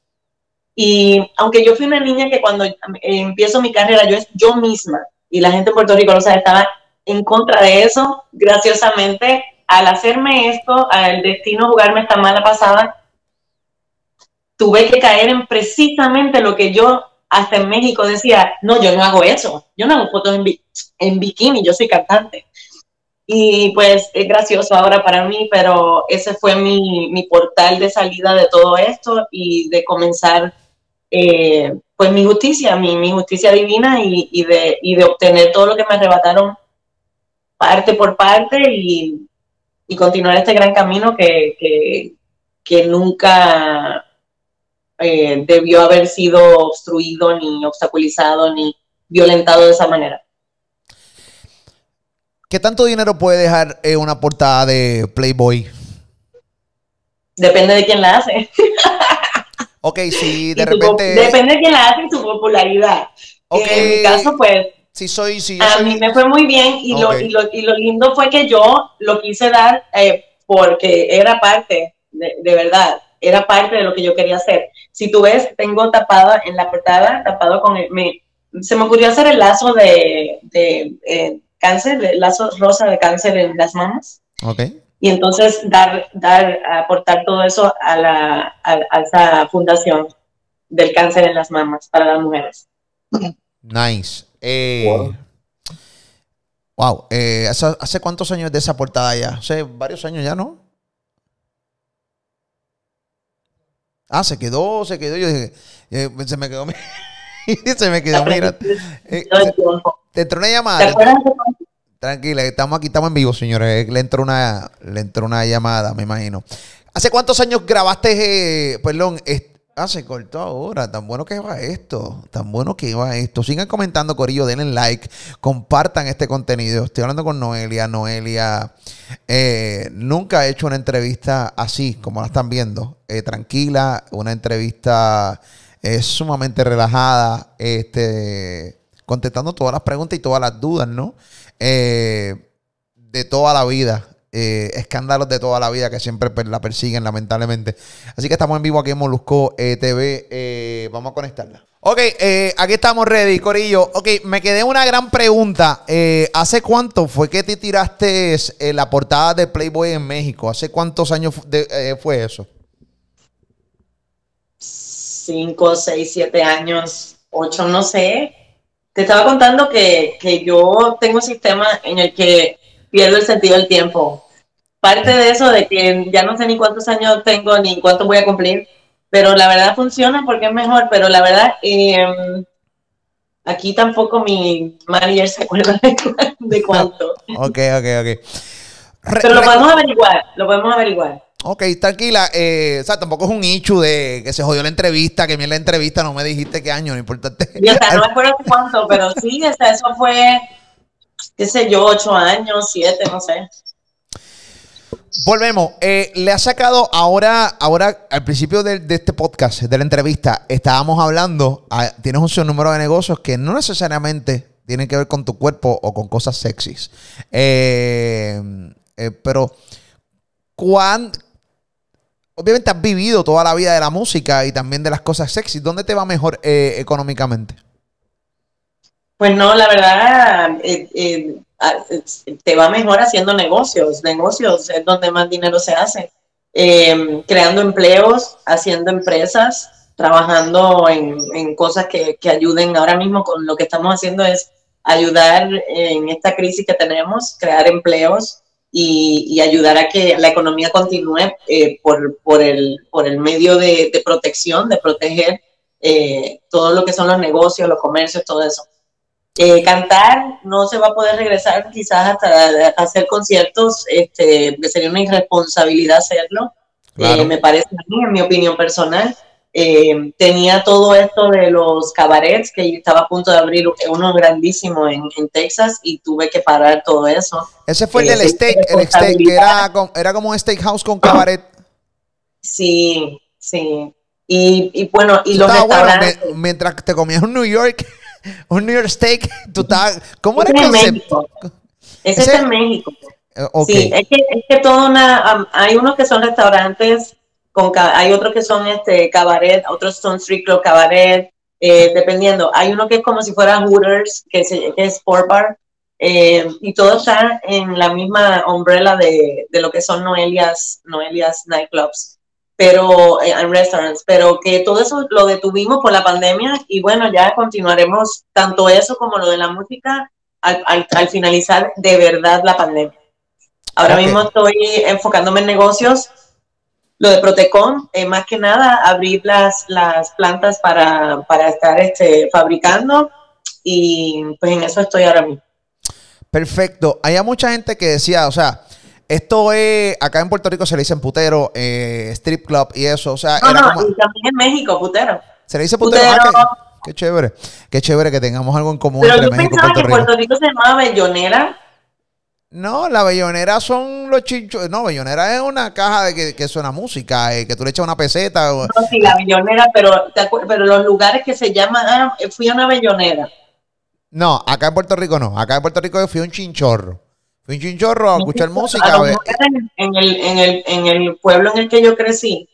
Y aunque yo fui una niña que cuando empiezo mi carrera yo misma, y la gente en Puerto Rico lo sabe, estaba en contra de eso, graciosamente, al hacerme esto, al destino jugarme esta mala pasada, tuve que caer en precisamente lo que yo hasta en México decía, no, yo no hago eso, yo no hago fotos en bikini, yo soy cantante. Y pues es gracioso ahora para mí, pero ese fue mi portal de salida de todo esto y de comenzar pues mi justicia divina y de obtener todo lo que me arrebataron parte por parte y continuar este gran camino que nunca debió haber sido obstruido, ni obstaculizado, ni violentado de esa manera. ¿Qué tanto dinero puede dejar una portada de Playboy? Depende de quién la hace. Ok, si de repente... Depende de quién la hace y su popularidad. Okay. En mi caso, pues... a mí me fue muy bien y, okay. lo lindo fue que yo lo quise dar porque era parte, de verdad, era parte de lo que yo quería hacer. Si tú ves, tengo tapada en la portada, tapado con se me ocurrió hacer el lazo de cáncer, el lazo rosa de cáncer en las mamas. Okay. Y entonces aportar todo eso a esa fundación del cáncer en las mamas para las mujeres. Nice. Wow. ¿Hace cuántos años de esa portada ya? Hace varios años ya, ¿no? Ah, se quedó. Yo dije, se me quedó. Se me quedó, mira. Te entró una llamada. ¿Te acuerdas de Tranquila, estamos aquí, estamos en vivo, señores. Le entró una llamada, me imagino. ¿Hace cuántos años grabaste? Se cortó ahora. Tan bueno que va esto. Sigan comentando, corillo, denle like, compartan este contenido. Estoy hablando con Noelia. Noelia nunca ha hecho una entrevista así, como la están viendo. Tranquila, una entrevista sumamente relajada, contestando todas las preguntas y todas las dudas, ¿no? De toda la vida. escándalos de toda la vida que siempre pues, la persiguen, lamentablemente. Así que estamos en vivo aquí en Molusco TV. Vamos a conectarla. Ok, aquí estamos ready, Corillo. Ok, me quedé una gran pregunta. ¿Hace cuánto fue que te tiraste la portada de Playboy en México? ¿Hace cuántos años fue eso? 5, 6, 7 años, 8, no sé. Te estaba contando que yo tengo un sistema en el que pierdo el sentido del tiempo. Parte de eso de que ya no sé ni cuántos años tengo ni cuántos voy a cumplir, pero la verdad funciona porque es mejor, pero la verdad aquí tampoco mi manager se acuerda de cuánto. Ok. Pero lo podemos averiguar. Ok, tranquila. O sea, tampoco es un issue de que se jodió la entrevista, que en la entrevista no me dijiste qué año, no importa. Yo, no me acuerdo cuánto, pero sí, eso fue, qué sé yo, 8 años, 7, no sé. Volvemos. Le ha sacado ahora al principio de este podcast, de la entrevista, estábamos hablando, tienes un sinnúmero de negocios que no necesariamente tienen que ver con tu cuerpo o con cosas sexys. Pero, obviamente has vivido toda la vida de la música y también de las cosas sexy. ¿Dónde te va mejor económicamente? Pues no, la verdad, te va mejor haciendo negocios. Negocios es donde más dinero se hace. Creando empleos, haciendo empresas, trabajando en cosas que ayuden. Ahora mismo con lo que estamos haciendo es ayudar en esta crisis que tenemos, crear empleos y ayudar a que la economía continúe por el medio de protección, de proteger todo lo que son los negocios, los comercios, todo eso. Cantar no se va a poder regresar quizás hasta hacer conciertos, que sería una irresponsabilidad hacerlo. Claro. Me parece a mí, en mi opinión personal. Tenía todo esto de los cabarets, que estaba a punto de abrir uno grandísimo en Texas y tuve que parar todo eso. Ese fue el steak, que era como un steakhouse con cabaret. Sí. Y bueno, y los restaurantes. Bueno, mientras te comías un New York steak, tú estabas... ¿Cómo era el concepto? Ese es en México. Okay. Sí, es que hay unos que son restaurantes, hay otros que son cabaret, otros son strip club cabaret, dependiendo. Hay uno que es como si fuera Hooters, que es sport bar, y todo está en la misma umbrella de lo que son Noelia's nightclubs, pero en restaurants, pero que todo eso lo detuvimos por la pandemia y bueno, ya continuaremos tanto eso como lo de la música al finalizar de verdad la pandemia. Ahora mismo estoy enfocándome en negocios, lo de Protecon, más que nada abrir las plantas para estar fabricando y pues en eso estoy ahora mismo. Perfecto. Hay mucha gente que decía, o sea, esto es, acá en Puerto Rico se le dicen putero, strip club y eso, o sea. No, y también en México, putero. Se le dice putero. Qué chévere que tengamos algo en común. Pero entre México y Puerto Rico. ¿Pero tú pensabas que Puerto Rico se llamaba bellonera? No, la bellonera son los chinchos. No, bellonera es una caja de que suena música, que tú le echas una peseta. No, sí, la bellonera, pero los lugares que se llaman, fui a una bellonera. No, acá en Puerto Rico no. Acá en Puerto Rico yo fui a un chinchorro. Fui a un chinchorro a escuchar música. En el pueblo en el que yo crecí,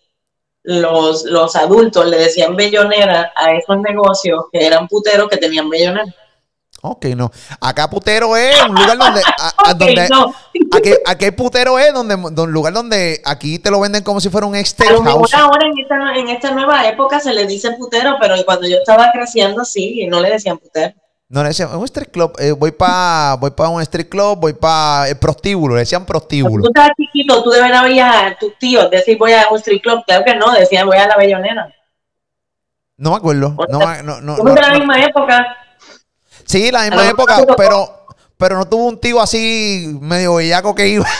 los adultos le decían bellonera a esos negocios que eran puteros que tenían bellonera. Ok, no. Acá putero es un lugar donde... No. Aquí putero es un lugar donde aquí te lo venden como si fuera un steakhouse. Ahora en esta nueva época se le dice putero, pero cuando yo estaba creciendo sí, no le decían putero. No, le decían un street club, voy para un street club, voy para el prostíbulo, le decían prostíbulo. Tú estabas chiquito, tú de verdad veías a tus tíos decir voy a un street club, claro que no, decían voy a la bellonera. No me acuerdo. ¿Cómo de la misma época? Sí, la misma época, pero no tuvo un tío así medio bellaco que iba.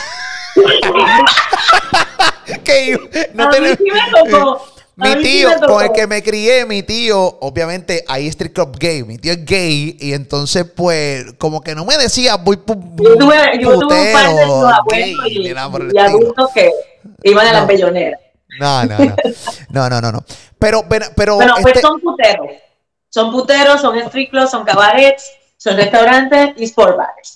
Mi tío, con el que me crié, mi tío, obviamente, hay street club gay. Mi tío es gay y entonces, pues, como que no me decía, voy yo tuve un par de sus abuelos y adultos que iban a las belloneras. No. Pero pues son puteros. Son puteros, son street clubs, son cabarets, son restaurantes y sport bars.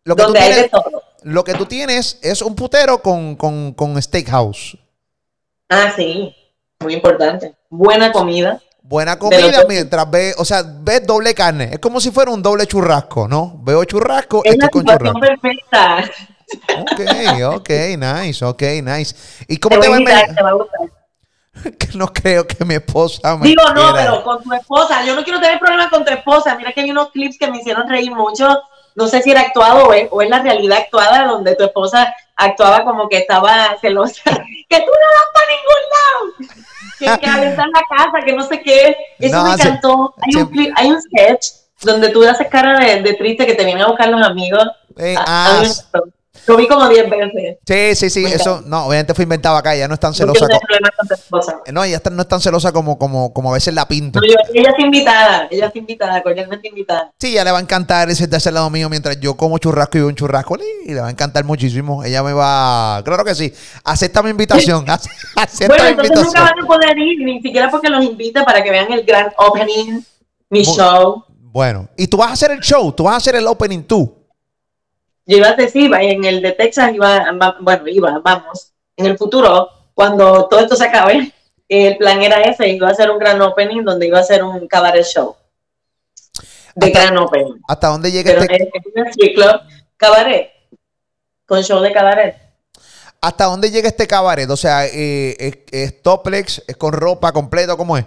Lo que, tú donde hay de tienes, todo. lo que tú tienes es un putero con steakhouse. Ah, sí, muy importante. Buena comida. Buena De los comida dos. mientras ves, o sea, ves doble carne. Es como si fuera un doble churrasco, ¿no? Veo churrasco, Es estoy la con situación churrasco. perfecta. Ok, nice. ¿Y Te cómo voy te a va en invitar, México? te va a gustar. Que no creo que mi esposa me Digo, no, quiera. pero con tu esposa. Yo no quiero tener problemas con tu esposa. Mira que hay unos clips que me hicieron reír mucho. No sé si era actuado o es la realidad actuada, donde tu esposa actuaba como que estaba celosa. Que tú no vas para ningún lado. Que calentar la casa, que no sé qué. Eso me No, encantó. Hay un sketch donde tú haces cara de triste que te vienen a buscar los amigos. A mí me encantó. Lo vi como 10 veces. sí, Me eso, encanta. no, obviamente fue inventado acá, ya no es tan No quiero celosa tener problemas con tu esposa. no, no es tan celosa como a veces la pinto. No, ella está invitada, cordialmente invitada. Sí, ya le va a encantar ese de ese lado mío mientras yo como churrasco y veo un churrasco y le va a encantar muchísimo. Ella me va, claro que sí, acepta mi invitación, acepta Bueno, mi entonces nunca invitación. van a poder ir, ni siquiera porque los invita para que vean el gran opening, mi Bu- show. Bueno, y tú vas a hacer el show, tú vas a hacer el opening tú. Yo iba a decir, en el de Texas vamos, en el futuro, cuando todo esto se acabe, el plan era ese, iba a hacer un gran opening donde iba a hacer un cabaret show. De gran opening. ¿Hasta dónde llega Pero este? es un street club cabaret, con show de cabaret. ¿Hasta dónde llega este cabaret? O sea, ¿es toplex? ¿Es con ropa completa? ¿Cómo es?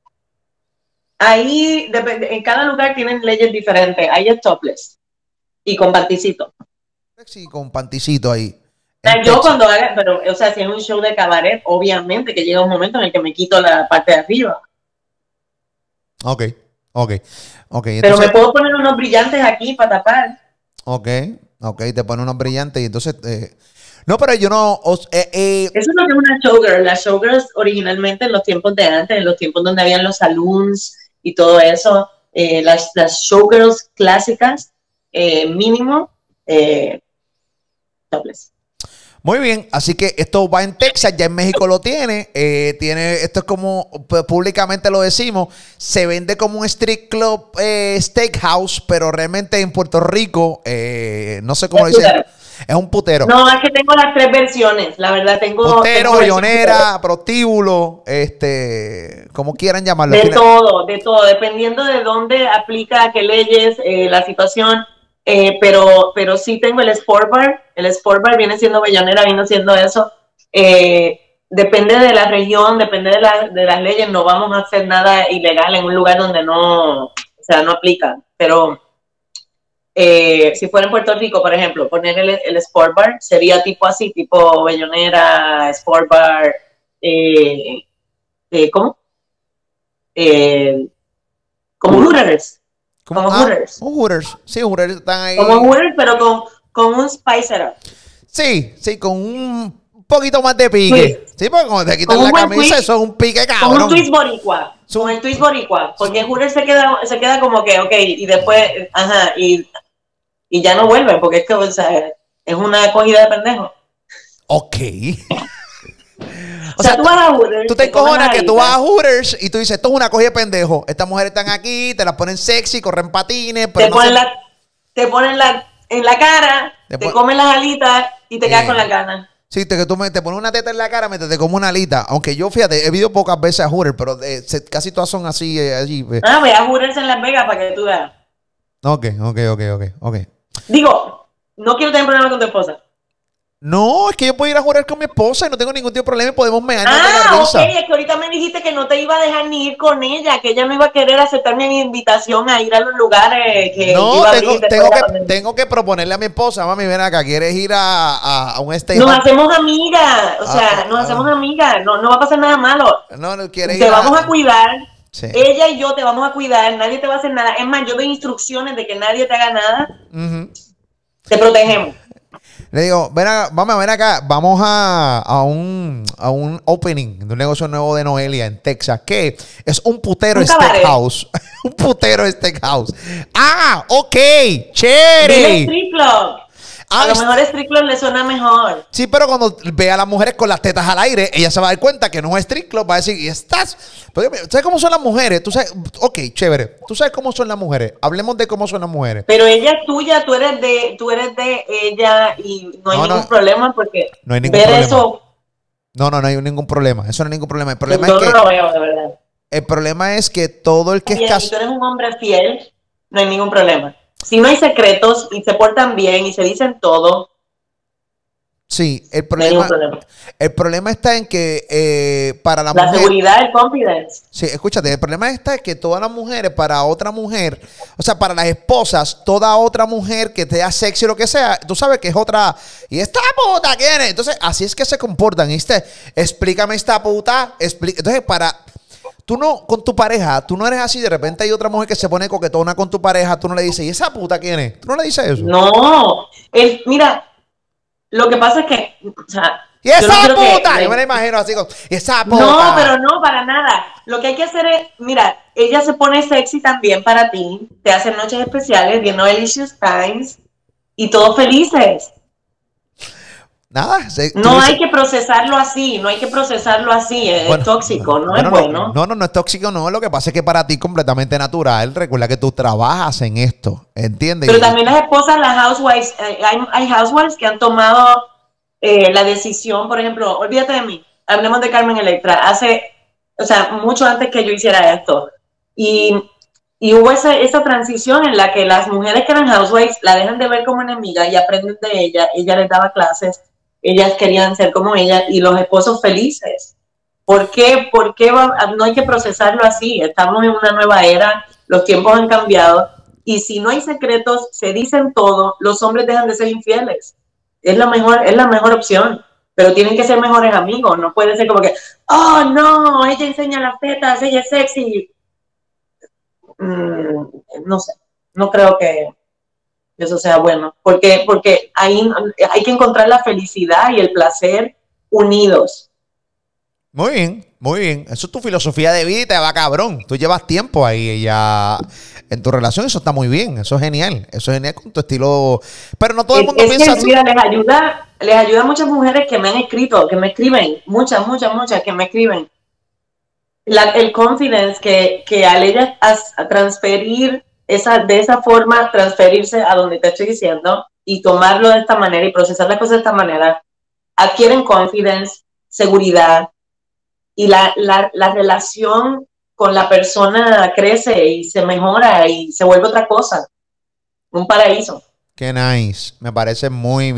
Ahí, depende, en cada lugar tienen leyes diferentes. Ahí es topless y con panticito. Sí, con panticito ahí. Yo cuando haga, pero, o sea, si es un show de cabaret, obviamente que llega un momento en el que me quito la parte de arriba. Ok. Pero Entonces, me puedo poner unos brillantes aquí para tapar. ok, te pone unos brillantes y entonces... no, pero yo no... Eso es lo que es una showgirl. Las showgirls originalmente en los tiempos de antes, en los tiempos donde habían los saloons y todo eso, las showgirls clásicas, mínimo, topless. Muy bien, así que esto va en Texas, ya en México lo tiene. Esto es como públicamente lo decimos, se vende como un street club steakhouse, pero realmente en Puerto Rico, no sé cómo lo dicen, es un putero. No, es que tengo las tres versiones, la verdad, tengo... Putero, bellonera, prostíbulo, como quieran llamarlo. De todo, dependiendo de dónde aplica, qué leyes, la situación. Pero sí tengo el Sport Bar. El Sport Bar viene siendo bellonera, viene siendo eso. Depende de la región, depende de las leyes. No vamos a hacer nada ilegal en un lugar donde no aplica. Pero si fuera en Puerto Rico, por ejemplo, poner el Sport Bar sería tipo así, tipo bellonera, Sport Bar, ¿cómo? Como Hooters. Como Hooters. Hooters. Sí, Hooters están ahí. Como Hooters, pero con un spicer up. Sí, con un poquito más de pique. Sí, porque cuando te quitan la camisa, eso es un pique cabrón. Con un twist boricua. Con el twist boricua. Porque Hooters se queda como que, ok, y después, y ya no vuelve, porque es que, o sea, es una acogida de pendejo. Ok. O sea, tú vas a Hooters. Tú te encojonas que tú vas a Hooters y tú dices, esto es una cogida de pendejo. Estas mujeres están aquí, te las ponen sexy, corren patines, pero te ponen en la cara, te comen las alitas y te quedas con las ganas. Sí, te pones una teta en la cara mientras te comes una alita. Aunque yo, fíjate, he ido pocas veces a Hooters, pero casi todas son así, allí. Ve a Hooters en Las Vegas para que tú veas. Ok. Digo, no quiero tener problemas con tu esposa. No, es que yo puedo ir a jugar con mi esposa y no tengo ningún tipo de problema y podemos mearnos de la risa. Ok, es que ahorita me dijiste que no te iba a dejar ni ir con ella, que ella no iba a querer aceptar mi invitación a ir a los lugares que iba a abrir. Tengo que proponerle a mi esposa, mami, ven acá, ¿quieres ir a un steak? Nos hacemos amigas, hacemos amigas, no va a pasar nada malo. No quiere ir. Te vamos a cuidar. Sí. Ella y yo te vamos a cuidar, nadie te va a hacer nada. Es más, yo doy instrucciones de que nadie te haga nada. Te protegemos. Le digo, ven acá, vamos a un opening de un negocio nuevo de Noelia en Texas, que es un putero steakhouse. Un putero steakhouse. Ah, ok, chévere. Street club. A lo mejor Street Club le suena mejor. Sí, pero cuando ve a las mujeres con las tetas al aire, ella se va a dar cuenta que no es Street Club. Va a decir, ¿y estás? Pero, ¿sabes cómo son las mujeres? Tú sabes, ok, chévere. ¿Tú sabes cómo son las mujeres? Hablemos de cómo son las mujeres. Pero ella es tuya, tú eres de ella y no hay ningún problema porque no hay ningún ver problema. eso... No hay ningún problema. Eso no hay ningún problema. El problema Yo es que... no lo veo, de verdad. El problema es que todo el que Oye, es si tú eres un hombre fiel, no hay ningún problema. Si no hay secretos y se portan bien y se dicen todo... Sí, el no hay ningún problema, problema. el problema está en que para la La mujer... seguridad, el confidence. Sí, escúchate, el problema está en que todas las mujeres, para otra mujer, o sea, para las esposas, toda otra mujer que te da sexy o lo que sea, tú sabes que es otra... ¿Y esta puta quién es? Entonces, así es que se comportan, ¿viste? Explícame esta puta, entonces, para... Tú no, con tu pareja, tú no eres así, de repente hay otra mujer que se pone coquetona con tu pareja, tú no le dices, ¿y esa puta quién es? Tú no le dices eso. No, mira, lo que pasa es que, o sea, ¡Y esa yo no quiero puta! que- Yo me la imagino así, ¡y esa puta! No, pero no, para nada. Lo que hay que hacer es, mira, ella se pone sexy también para ti, te hacen noches especiales, viendo Delicious Times y todos felices. Nada. No hay que procesarlo así, no hay que procesarlo así, es tóxico, no es bueno. No es tóxico, no. Lo que pasa es que para ti es completamente natural. Recuerda que tú trabajas en esto, ¿entiendes? Pero también las esposas, las housewives, hay housewives que han tomado la decisión, por ejemplo, olvídate de mí, hablemos de Carmen Electra, o sea, mucho antes que yo hiciera esto. Y hubo esa transición en la que las mujeres que eran housewives la dejan de ver como enemiga y aprenden de ella les daba clases, ellas querían ser como ella y los esposos felices. ¿Por qué no hay que procesarlo así? Estamos en una nueva era, los tiempos han cambiado y si no hay secretos, se dicen todo, los hombres dejan de ser infieles. Es la mejor opción, pero tienen que ser mejores amigos, no puede ser como que, oh no, ella enseña las tetas, ella es sexy. No sé, no creo que eso sea bueno, porque ahí hay que encontrar la felicidad y el placer unidos. Muy bien, muy bien. Eso es tu filosofía de vida y te va cabrón. Tú llevas tiempo ahí ya en tu relación, eso está muy bien, eso es genial con tu estilo. Pero no todo el mundo piensa así. Mira, les ayuda a muchas mujeres que me han escrito, que me escriben, muchas que me escriben. El confidence que al ellas a transferir de esa forma, transferirse a donde te estoy diciendo y tomarlo de esta manera y procesar las cosas de esta manera, adquieren confidence, seguridad y la relación con la persona crece y se mejora y se vuelve otra cosa, un paraíso. Qué nice, me parece muy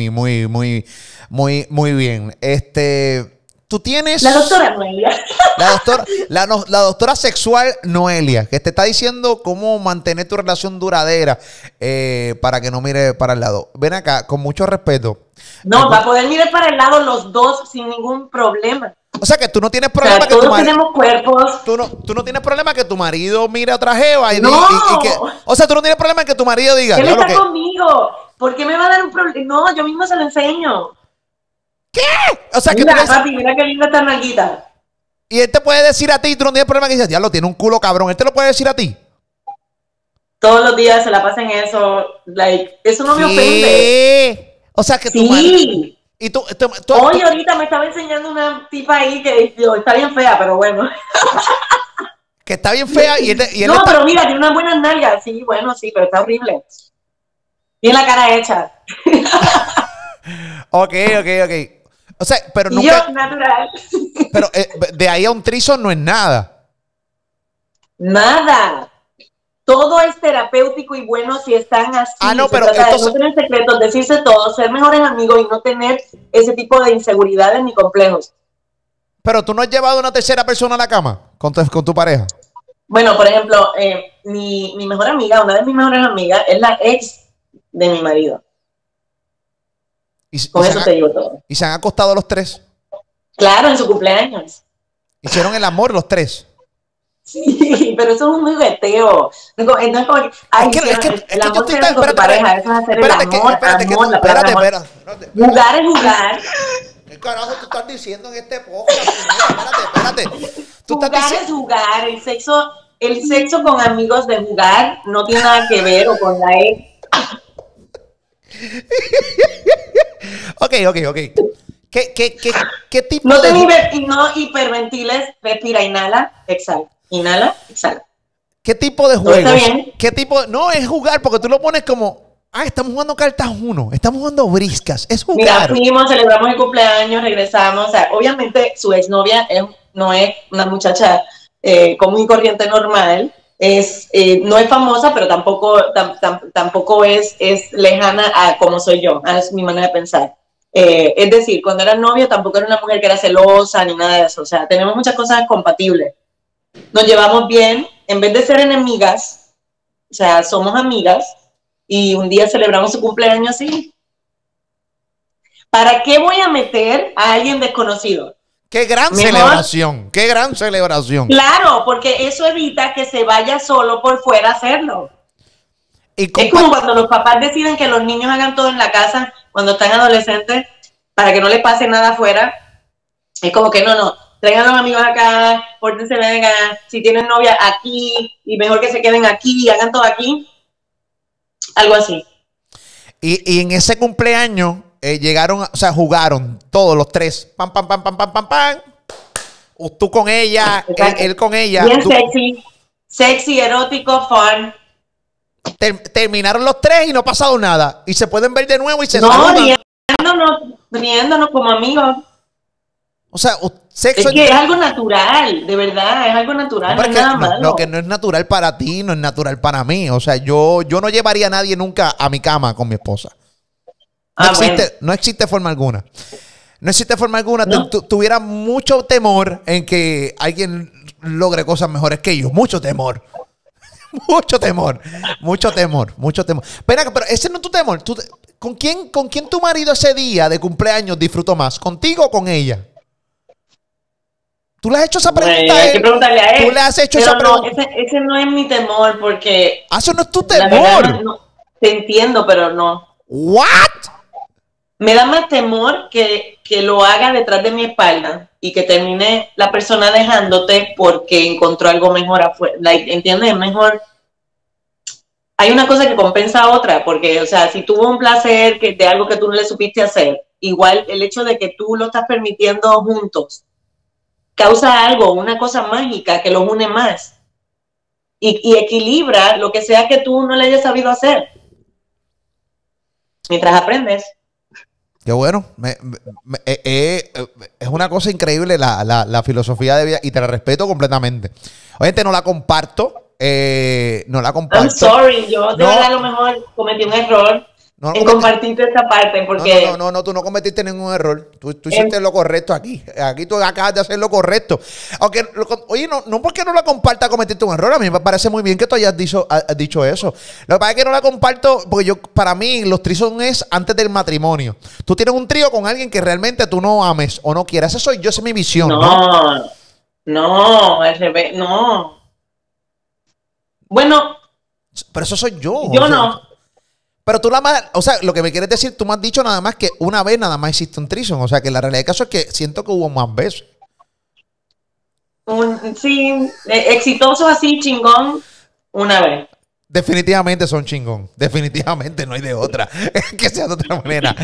bien. Tú tienes... La doctora Noelia. La doctora sexual Noelia, que te está diciendo cómo mantener tu relación duradera para que no mire para el lado. Ven acá, con mucho respeto. No, para poder mirar para el lado los dos sin ningún problema. O sea, que tú no tienes problema, o sea, que tu todos marido... tenemos cuerpos. Tú no tienes problema que tu marido mire a otra jeva y, ¡No! y que... O sea, tú no tienes problema que tu marido diga... Él está que... conmigo. ¿Por qué me va a dar un problema? No, yo mismo se lo enseño. ¿Qué? O sea, Mira, que tú papi, mira qué linda esta nalguita. Y él te puede decir a ti, y tú no tienes problema que dices, diablo, tiene un culo cabrón. Él te lo puede decir a ti. Todos los días se la pasan eso. Eso no me ofende. O sea, que tu Sí. marido... Y tú, Hoy ahorita me estaba enseñando una tipa ahí que está bien fea, pero bueno. Que está bien fea y él No, está... pero mira, tiene unas buenas nalgas. Sí, bueno, sí, pero está horrible. Tiene la cara hecha. Ok. O sea, pero Y nunca... yo, natural. Pero de ahí a un trizo no es nada. Nada. Todo es terapéutico y bueno si están así. No, pero trata de entonces... no tener secretos, decirse todo, ser mejores amigos y no tener ese tipo de inseguridades ni complejos. Pero tú no has llevado una tercera persona a la cama con tu pareja. Bueno, por ejemplo, mi mejor amiga, una de mis mejores amigas, es la ex de mi marido. Con eso te digo todo. ¿Y se han acostado los tres? Claro, en su cumpleaños. ¿Hicieron el amor los tres? Sí, pero eso es un jugueteo. No es como que, ay, el amor se hace con tu pareja, eso es hacer el amor, la palabra amor. Espérate. Jugar es jugar. ¿Qué carajo tú estás diciendo en este podcast? Espérate. Jugar es jugar. El sexo con amigos de jugar no tiene nada que ver o con la ex. Ok. ¿Qué tipo No de... no hiperventiles, respira, inhala, exhala. Inhala, exhala. ¿Qué tipo de ¿Todo está juegos? bien? ¿Qué tipo? No, es jugar, porque tú lo pones como, estamos jugando cartas 1, estamos jugando briscas, es Mira, jugar. fuimos, celebramos el cumpleaños, regresamos. O sea, obviamente su exnovia no es una muchacha común y corriente normal. No es famosa, pero tampoco es lejana a como soy yo, es mi manera de pensar. Es decir, cuando era novio tampoco era una mujer que era celosa ni nada de eso. O sea, tenemos muchas cosas compatibles. Nos llevamos bien, en vez de ser enemigas, o sea, somos amigas y un día celebramos su cumpleaños así. ¿Para qué voy a meter a alguien desconocido? ¡Qué gran Mejor, celebración! ¡Qué gran celebración! Claro, porque eso evita que se vaya solo por fuera a hacerlo. Y es como cuando los papás deciden que los niños hagan todo en la casa cuando están adolescentes para que no les pase nada afuera. Es como que no, traigan a los amigos acá, pórtense, vengan, si tienen novia aquí, y mejor que se queden aquí y hagan todo aquí. Algo así. Y en ese cumpleaños llegaron, o sea, jugaron todos los tres. Pam. Tú con ella, él con ella. Bien sexy, erótico, fun. Terminaron los tres y no ha pasado nada. Y se pueden ver de nuevo y se saludan. Riéndonos como amigos. O sea, sexo... Es que es algo natural, de verdad, es algo natural, no es nada malo. Lo que no es natural para ti, no es natural para mí. O sea, yo no llevaría a nadie nunca a mi cama con mi esposa. No existe forma alguna. No existe forma alguna. ¿No? Tuviera mucho temor en que alguien logre cosas mejores que yo. Mucho temor. Mucho temor. Pero ese no es tu temor. ¿Con quién tu marido ese día de cumpleaños disfrutó más? ¿Contigo o con ella? ¿Tú le has hecho esa pregunta a él? Hay que preguntarle a él. ¿Tú le has hecho esa pregunta? Ese no es mi temor porque... Eso no es tu temor. Verdad, te entiendo, pero no. ¿What? Me da más temor que lo haga detrás de mi espalda y que termine la persona dejándote porque encontró algo mejor afuera. ¿Entiendes? Mejor... Hay una cosa que compensa a otra, porque, o sea, si tuvo un placer de algo que tú no le supiste hacer, igual el hecho de que tú lo estás permitiendo juntos, causa algo, una cosa mágica que los une más y equilibra lo que sea que tú no le hayas sabido hacer mientras aprendes. Qué bueno, es una cosa increíble la filosofía de vida y te la respeto completamente. Obviamente no la comparto, I'm sorry, yo de verdad a lo mejor cometí un error. En compartirte esta parte porque... No, tú no cometiste ningún error. Tú hiciste lo correcto aquí. Aquí tú acabas de hacer lo correcto. Aunque, oye, no porque no la comparta cometiste un error. A mí me parece muy bien que tú hayas dicho eso. Lo que pasa es que no la comparto porque para mí los threesome es antes del matrimonio. Tú tienes un trío con alguien que realmente tú no ames o no quieras. Esa es mi visión, No, al revés, no. Bueno. Pero eso soy yo. Yo no. Pero tú o sea, lo que me quieres decir, tú me has dicho nada más que una vez nada más hiciste un threesome. O sea, que la realidad del caso es que siento que hubo más veces. Sí, exitoso así, chingón, una vez. Definitivamente son chingón. Definitivamente no hay de otra. Que sea de otra manera.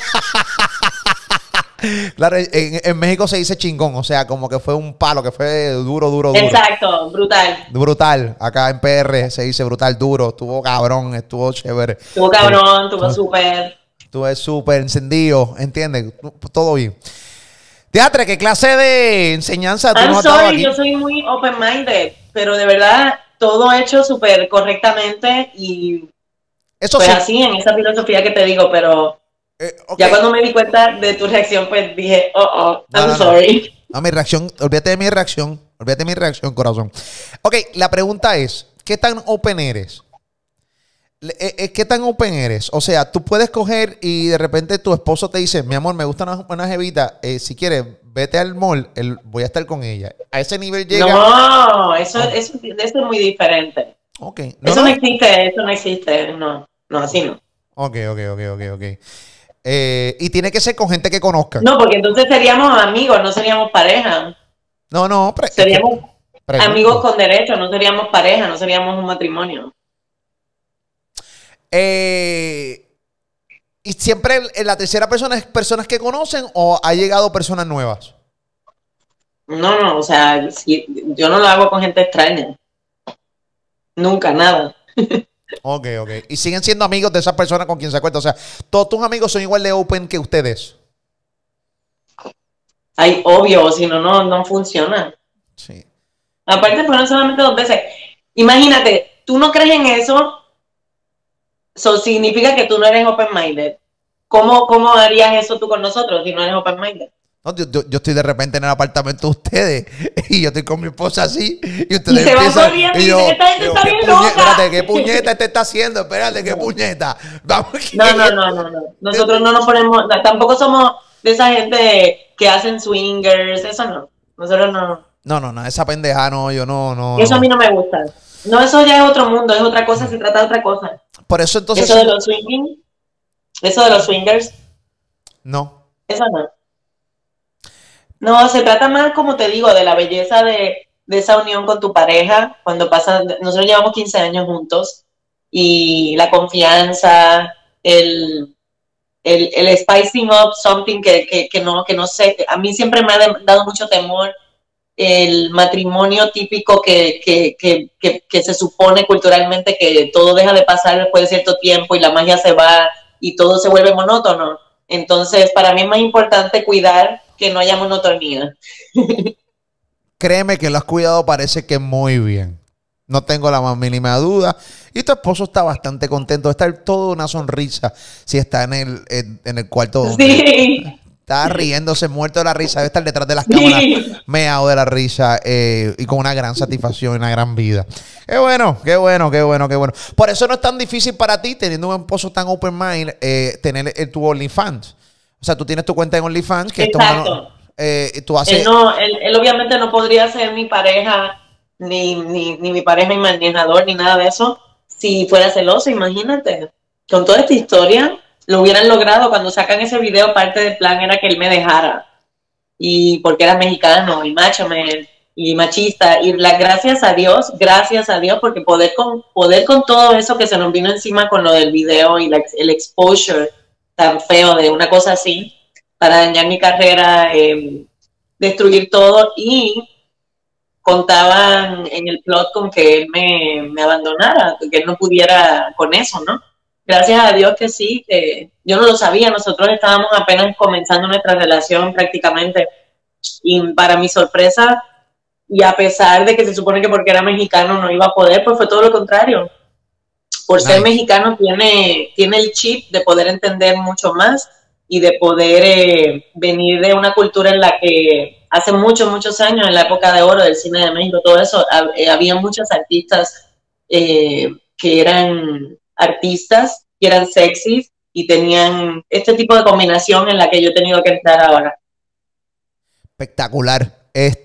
Claro, en México se dice chingón, o sea, como que fue un palo, que fue duro. Exacto, brutal. Brutal. Acá en PR se dice brutal, duro. Estuvo cabrón, estuvo chévere. Estuvo cabrón, estuvo súper. Estuvo súper encendido, ¿entiendes? Todo bien. Teatre, ¿qué clase de enseñanza tú nos has dado aquí? Yo soy muy open-minded, pero de verdad, todo hecho súper correctamente y eso pues sí. Así, en esa filosofía que te digo, pero... Okay. Ya cuando me di cuenta de tu reacción, pues dije, I'm sorry. No, mi reacción, olvídate de mi reacción, corazón. Ok, la pregunta es, ¿qué tan open eres? ¿Qué tan open eres? O sea, tú puedes coger y de repente tu esposo te dice, mi amor, me gusta una jevita, si quieres, vete al mall, voy a estar con ella. A ese nivel llega... No, eso es muy diferente. Okay. Eso no existe, no, así no. Ok. Y tiene que ser con gente que conozca. No, porque entonces seríamos amigos, no seríamos pareja. No. Seríamos amigos con derecho, no seríamos pareja, no seríamos un matrimonio. ¿Y siempre la tercera persona es personas que conocen o ha llegado personas nuevas? No, o sea, yo no lo hago con gente extraña. Nunca, nada. Ok. Y siguen siendo amigos de esas personas con quien se acuerda. O sea, todos tus amigos son igual de open que ustedes. Ay, obvio, si no, no funciona. Sí. Aparte, fueron solamente 2 veces. Imagínate, tú no crees en eso, eso significa que tú no eres open-minded. ¿Cómo harías eso tú con nosotros si no eres open-minded? No, yo estoy de repente en el apartamento de ustedes y yo estoy con mi esposa así y ustedes Y se van empiezan corriendo y yo, dicen, esta gente está ¿qué bien loca? espérate, ¿qué puñeta este está haciendo? Espérate, ¿qué puñeta? Vamos, No. Nosotros no nos ponemos, tampoco somos de esa gente que hacen swingers, eso no. Nosotros no. No, esa pendeja no, yo no. Eso a mí no me gusta. No, eso ya es otro mundo, es otra cosa, se trata de otra cosa. Por eso entonces... Eso de los swinging, eso de los swingers, No. eso no. No, se trata más, como te digo, de la belleza de esa unión con tu pareja, cuando pasan, nosotros llevamos 15 años juntos, y la confianza, el spicing up something que no sé, a mí siempre me ha dado mucho temor el matrimonio típico que se supone culturalmente que todo deja de pasar después de cierto tiempo y la magia se va y todo se vuelve monótono. Entonces, para mí es más importante cuidar que no haya monotonía. Créeme que lo has cuidado, parece que muy bien. No tengo la más mínima duda. Y tu esposo está bastante contento. Está toda una sonrisa si está en el cuarto. Sí. Está riéndose, muerto de la risa. Debe estar detrás de las cámaras, meado de la risa y con una gran satisfacción y una gran vida. Qué bueno. Por eso no es tan difícil para ti, teniendo un esposo tan open mind, tener tu OnlyFans. O sea, tú tienes tu cuenta en OnlyFans. Que exacto. Tú haces... Él obviamente no podría ser mi pareja, ni mi pareja imaginador, ni nada de eso, si fuera celoso, imagínate. Con toda esta historia, lo hubieran logrado. Cuando sacan ese video, parte del plan era que él me dejara. Y porque era mexicano, y macho man, y machista. Y gracias a Dios, porque poder con todo eso que se nos vino encima con lo del video y el exposure tan feo de una cosa así, para dañar mi carrera, destruir todo, y contaban en el plot con que él me abandonara, que él no pudiera con eso, ¿no? Gracias a Dios que sí, que yo no lo sabía, nosotros estábamos apenas comenzando nuestra relación prácticamente, y para mi sorpresa, y a pesar de que se supone que porque era mexicano no iba a poder, pues fue todo lo contrario. Por ser mexicano tiene el chip de poder entender mucho más y de poder venir de una cultura en la que hace muchos años, en la época de oro del cine de México, todo eso, había muchas artistas que eran artistas, que eran sexys y tenían este tipo de combinación en la que yo he tenido que entrar ahora. Espectacular.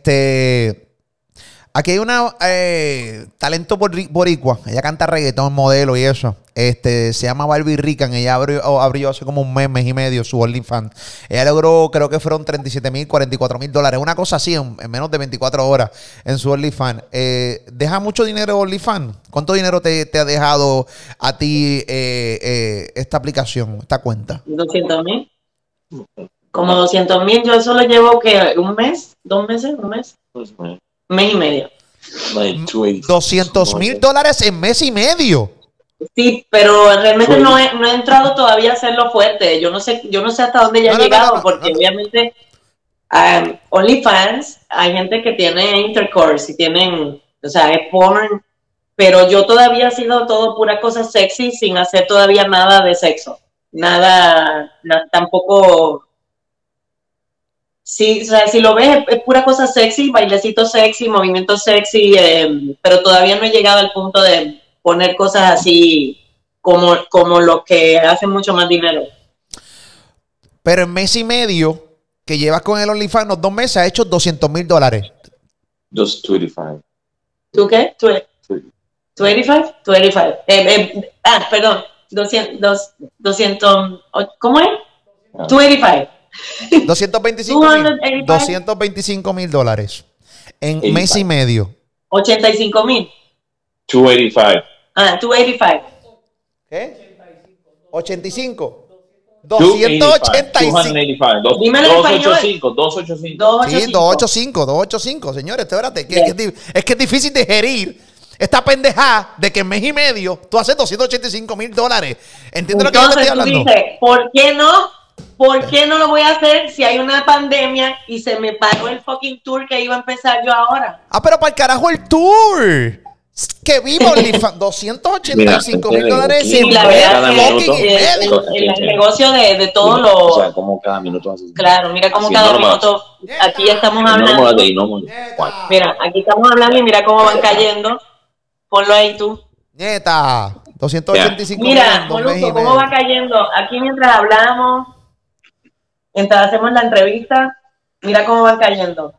Aquí hay una talento boricua. Ella canta reggaetón, modelo y eso. Se llama Barbie Rican. Ella abrió hace como un mes y medio su OnlyFans. Ella logró, creo que fueron $37,000, $44,000. Una cosa así en menos de 24 horas en su OnlyFans. ¿Deja mucho dinero OnlyFans? ¿Cuánto dinero te ha dejado a ti esta aplicación, esta cuenta? 200,000. Como 200,000. Yo solo llevo que un mes, 2 meses, un mes. Mes y medio. $200,000 en mes y medio. Sí, pero realmente no he entrado todavía a hacerlo fuerte. Yo no sé hasta dónde ya he llegado, porque obviamente OnlyFans, hay gente que tiene intercourse y tienen, o sea, es porn, pero yo todavía he sido todo pura cosa sexy sin hacer todavía nada de sexo. Nada, tampoco. Sí, o sea, si lo ves, es pura cosa sexy, bailecito sexy, movimiento sexy, pero todavía no he llegado al punto de poner cosas así como lo que hace mucho más dinero. Pero en mes y medio que llevas con el OnlyFans, los 2 meses, ha hecho $200,000. Just 25. ¿Tú qué? ¿285? 285. Perdón, 200, ¿cómo es? 285. $225,000 en 85. mes y medio. 85,000. 285. 285. ¿Qué? 85. 285. 285. Dímelo en español. 285. Sí, 285, señores, espérate, es que es difícil digerir esta pendejada de que en mes y medio tú haces $285,000. ¿Entiendes lo que yo te estoy Entonces tú hablando? dices, ¿por qué no? ¿Por qué no lo voy a hacer si hay una pandemia y se me pagó el fucking tour que iba a empezar yo ahora? Ah, pero para el carajo el tour. Que viva OnlyFans. $285,000 Sí, en la mes verdad fucking y medio. el negocio de todos los... O sea, como cada minuto hace. Claro, mira cómo Así, cada no nomás. minuto... Aquí ya estamos No, hablando. no. Mira, aquí estamos hablando y mira cómo van cayendo. Ponlo ahí tú. Nieta, 285 Mira, en 2 meses y Molusco, cómo medio. va cayendo. Aquí mientras hablamos, mientras hacemos la entrevista, mira cómo van cayendo.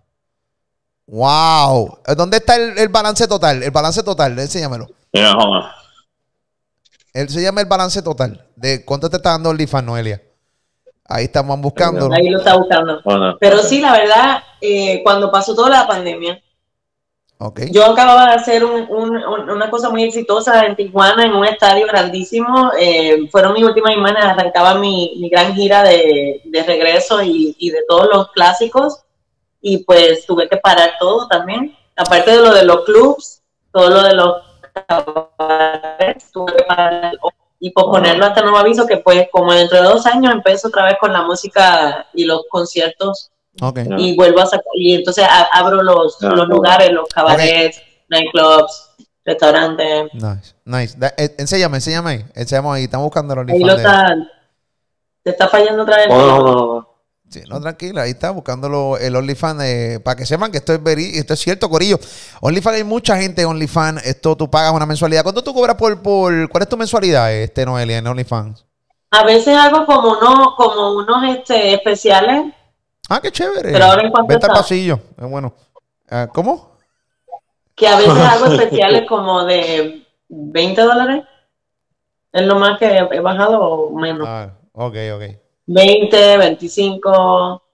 Wow. ¿Dónde está el balance total? El balance total, enséñamelo. Mira, hold on. Enséñame el balance total de cuánto te está dando OnlyFans, Noelia. Ahí estamos buscándolo. Ahí lo está buscando. Hold on. Pero sí, la verdad, cuando pasó toda la pandemia, Ok. yo acababa de hacer una cosa muy exitosa en Tijuana, en un estadio grandísimo. Fueron mis últimas semanas, arrancaba mi gran gira de regreso y de todos los clásicos. Y pues tuve que parar todo también. Aparte de lo de los clubs, todo lo de los cabarets, tuve que parar y posponerlo hasta nuevo aviso, que pues como dentro de 2 años empiezo otra vez con la música y los conciertos. Ok. Y vuelvo a sacar, y entonces abro los lugares, los cabarets, nightclubs, restaurantes. Nice. Enséñame ahí. Enséñame ahí. Estamos buscando el Ahí lo OnlyFans. está, te está fallando otra vez. No. Sí, no, tranquila, ahí está, buscándolo el OnlyFans para que sepan que esto es cierto, corillo. OnlyFans, hay mucha gente en OnlyFans. Esto tú pagas una mensualidad. ¿Cuánto tú cobras por cuál es tu mensualidad, Noelia, en OnlyFans? A veces hago como unos especiales. Ah, qué chévere. Pero ahora, ¿en cuánto Vete al está? pasillo. Es bueno. ¿Cómo? Que a veces hago especiales como de $20. Es lo más que he bajado o menos. Ah, ok. 20, 25.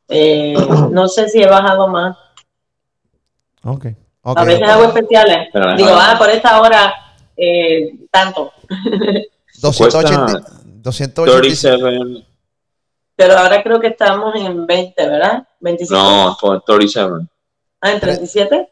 No sé si he bajado más. Ok. A veces hago especiales. Pero, Digo, por esta hora, tanto. 285. 37. Pero ahora creo que estamos en 20, ¿verdad? 25. No, fue 37. ¿En 37?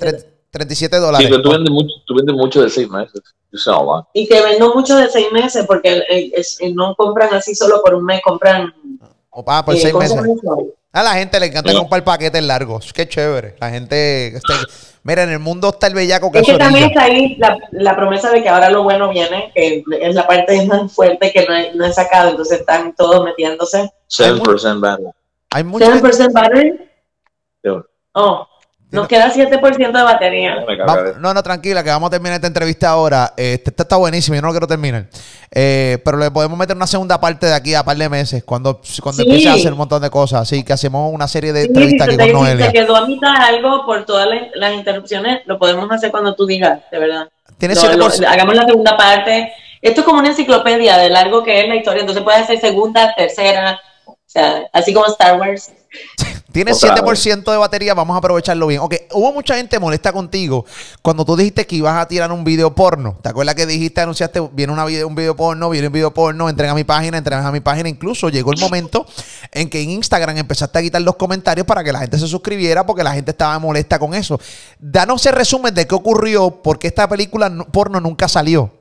$37. Sí, pero tú vendes mucho de 6 meses. You sell a lot. Y que vendo mucho de 6 meses porque no compran así solo por un mes, compran... Por 6 ¿cómo se meses. llama eso? A la gente le encanta comprar paquetes largos. Qué chévere. La gente... mira, en el mundo está el bellaco que Es que también orilla. está ahí la promesa de que ahora lo bueno viene, que es la parte más fuerte que no he sacado, entonces están todos metiéndose. 7% battery. Hay mucha gente... 7% battery. Dude, Oh, nos queda 7% de batería. me cagué. No, tranquila, que vamos a terminar esta entrevista ahora. Esta está buenísima, yo no lo quiero terminar. Pero le podemos meter una segunda parte de aquí a par de meses, cuando empiece a hacer un montón de cosas. Así que hacemos una serie de entrevistas aquí con Si Noelia. te quedó a mitad algo por todas las interrupciones, lo podemos hacer cuando tú digas, de verdad. Tiene 7%. Hagamos la segunda parte. Esto es como una enciclopedia de largo que es la historia, entonces puedes hacer segunda, tercera, o sea, así como Star Wars. Tiene 7% de batería, vamos a aprovecharlo bien. Ok, hubo mucha gente molesta contigo cuando tú dijiste que ibas a tirar un video porno. ¿Te acuerdas que dijiste, anunciaste, viene un video porno, entren a mi página, incluso llegó el momento en que en Instagram empezaste a quitar los comentarios para que la gente se suscribiera porque la gente estaba molesta con eso. Danos el resumen de qué ocurrió, porque esta película porno nunca salió.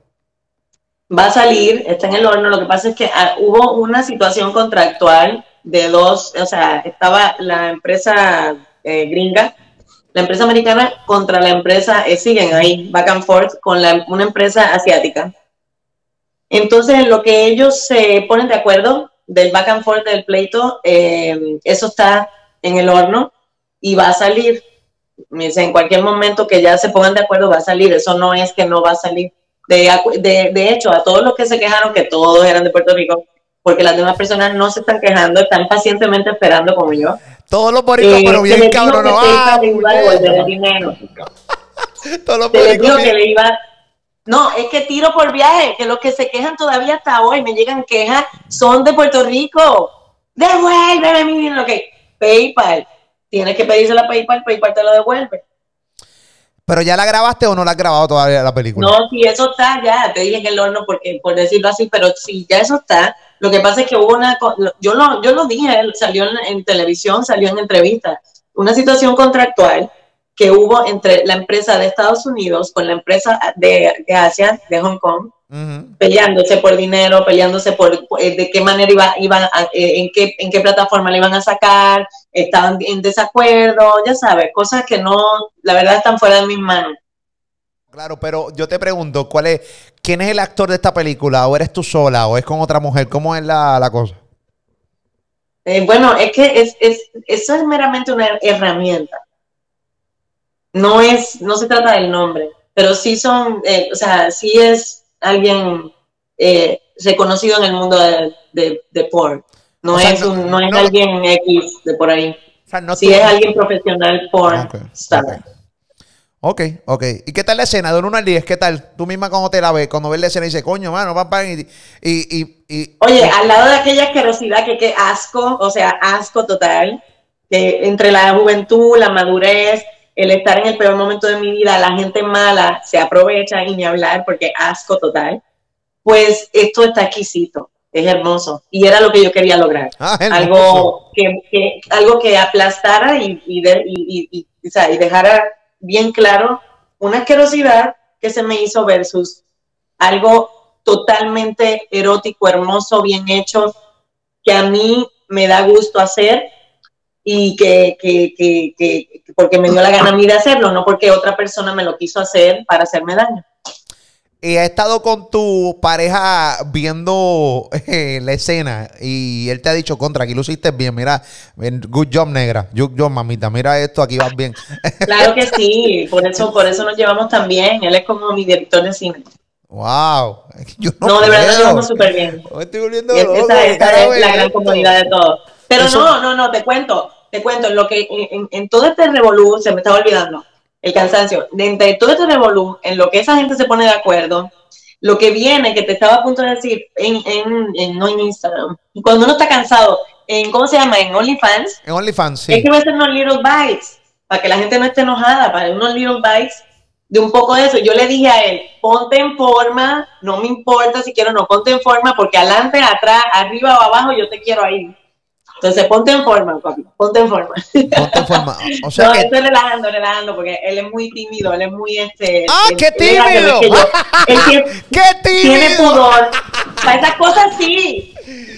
Va a salir, está en el horno, lo que pasa es que hubo una situación contractual de dos, o sea, estaba la empresa gringa, la empresa americana contra la empresa, siguen ahí, back and forth, con una empresa asiática. Entonces, en lo que ellos se ponen de acuerdo del back and forth del pleito, eso está en el horno y va a salir. Me dice, en cualquier momento que ya se pongan de acuerdo va a salir, eso no es que no va a salir. De hecho, a todos los que se quejaron, que todos eran de Puerto Rico, porque las demás personas no se están quejando, están pacientemente esperando como yo. Todos los boricuas, pero bien cabrón. Todos los boricuas que le iba. No, es que tiro por viaje, que los que se quejan todavía hasta hoy, me llegan quejas, son de Puerto Rico. Devuélveme mi dinero. Ok, PayPal. Tienes que pedírselo a PayPal, PayPal te lo devuelve. ¿Pero ya la grabaste o no la has grabado todavía la película? No, sí, eso está ya, te dije en el horno porque, por decirlo así, pero sí, ya eso está. Lo que pasa es que hubo yo lo dije, salió en televisión, salió en entrevistas, una situación contractual que hubo entre la empresa de Estados Unidos con la empresa de Asia, de Hong Kong, peleándose por dinero, peleándose por de qué manera en qué plataforma le iban a sacar, estaban en desacuerdo, ya sabes, cosas que no, la verdad están fuera de mis manos. Claro, pero yo te pregunto, ¿quién es el actor de esta película? ¿O eres tú sola? ¿O es con otra mujer? ¿Cómo es la cosa? Bueno, es que eso es meramente una herramienta. No se trata del nombre, pero sí son, o sea, sí es alguien reconocido en el mundo de porn. No es alguien X de por ahí. O sea, sí es alguien profesional porn star. Ok. ¿Y qué tal la escena? De 1 al 10, ¿qué tal? Tú misma cuando te la ves, cuando ves la escena y dices, coño, mano, Oye, al lado de aquella asquerosidad que asco, o sea, asco total, que entre la juventud, la madurez, el estar en el peor momento de mi vida, la gente mala se aprovecha y ni hablar porque asco total, pues esto está exquisito, es hermoso. Y era lo que yo quería lograr. Algo que aplastara y dejara bien claro una asquerosidad que se me hizo versus algo totalmente erótico, hermoso, bien hecho, que a mí me da gusto hacer y que porque me dio la gana a mí de hacerlo, no porque otra persona me lo quiso hacer para hacerme daño. ¿Y has estado con tu pareja viendo la escena y él te ha dicho, contra, aquí lo hiciste bien, mira, good job, negra, good job, mamita, mira esto, aquí vas bien? Claro que sí, por eso nos llevamos tan bien, él es como mi director de cine. Wow. No, de verdad nos llevamos súper bien. Me estoy volviendo loco. Esa es la gran comodidad de todo. Pero no, te cuento, lo que en todo este revolú, se me estaba olvidando, el cansancio, entre todo este revolú, en lo que esa gente se pone de acuerdo, lo que viene, que te estaba a punto de decir, no en Instagram, cuando uno está cansado, ¿cómo se llama? En OnlyFans. En OnlyFans, sí. Es que va a ser unos little bites, para que la gente no esté enojada, para unos little bites de un poco de eso. Yo le dije a él, ponte en forma, no me importa si quiero o no, ponte en forma, porque adelante, atrás, arriba o abajo, yo te quiero ahí. Entonces, ponte en forma, papi, ponte en forma. Ponte en forma. O sea no, que... estoy relajando, porque él es muy tímido, él es muy ¡qué tímido! ¡Qué tímido! Tiene pudor. Para esas cosas sí,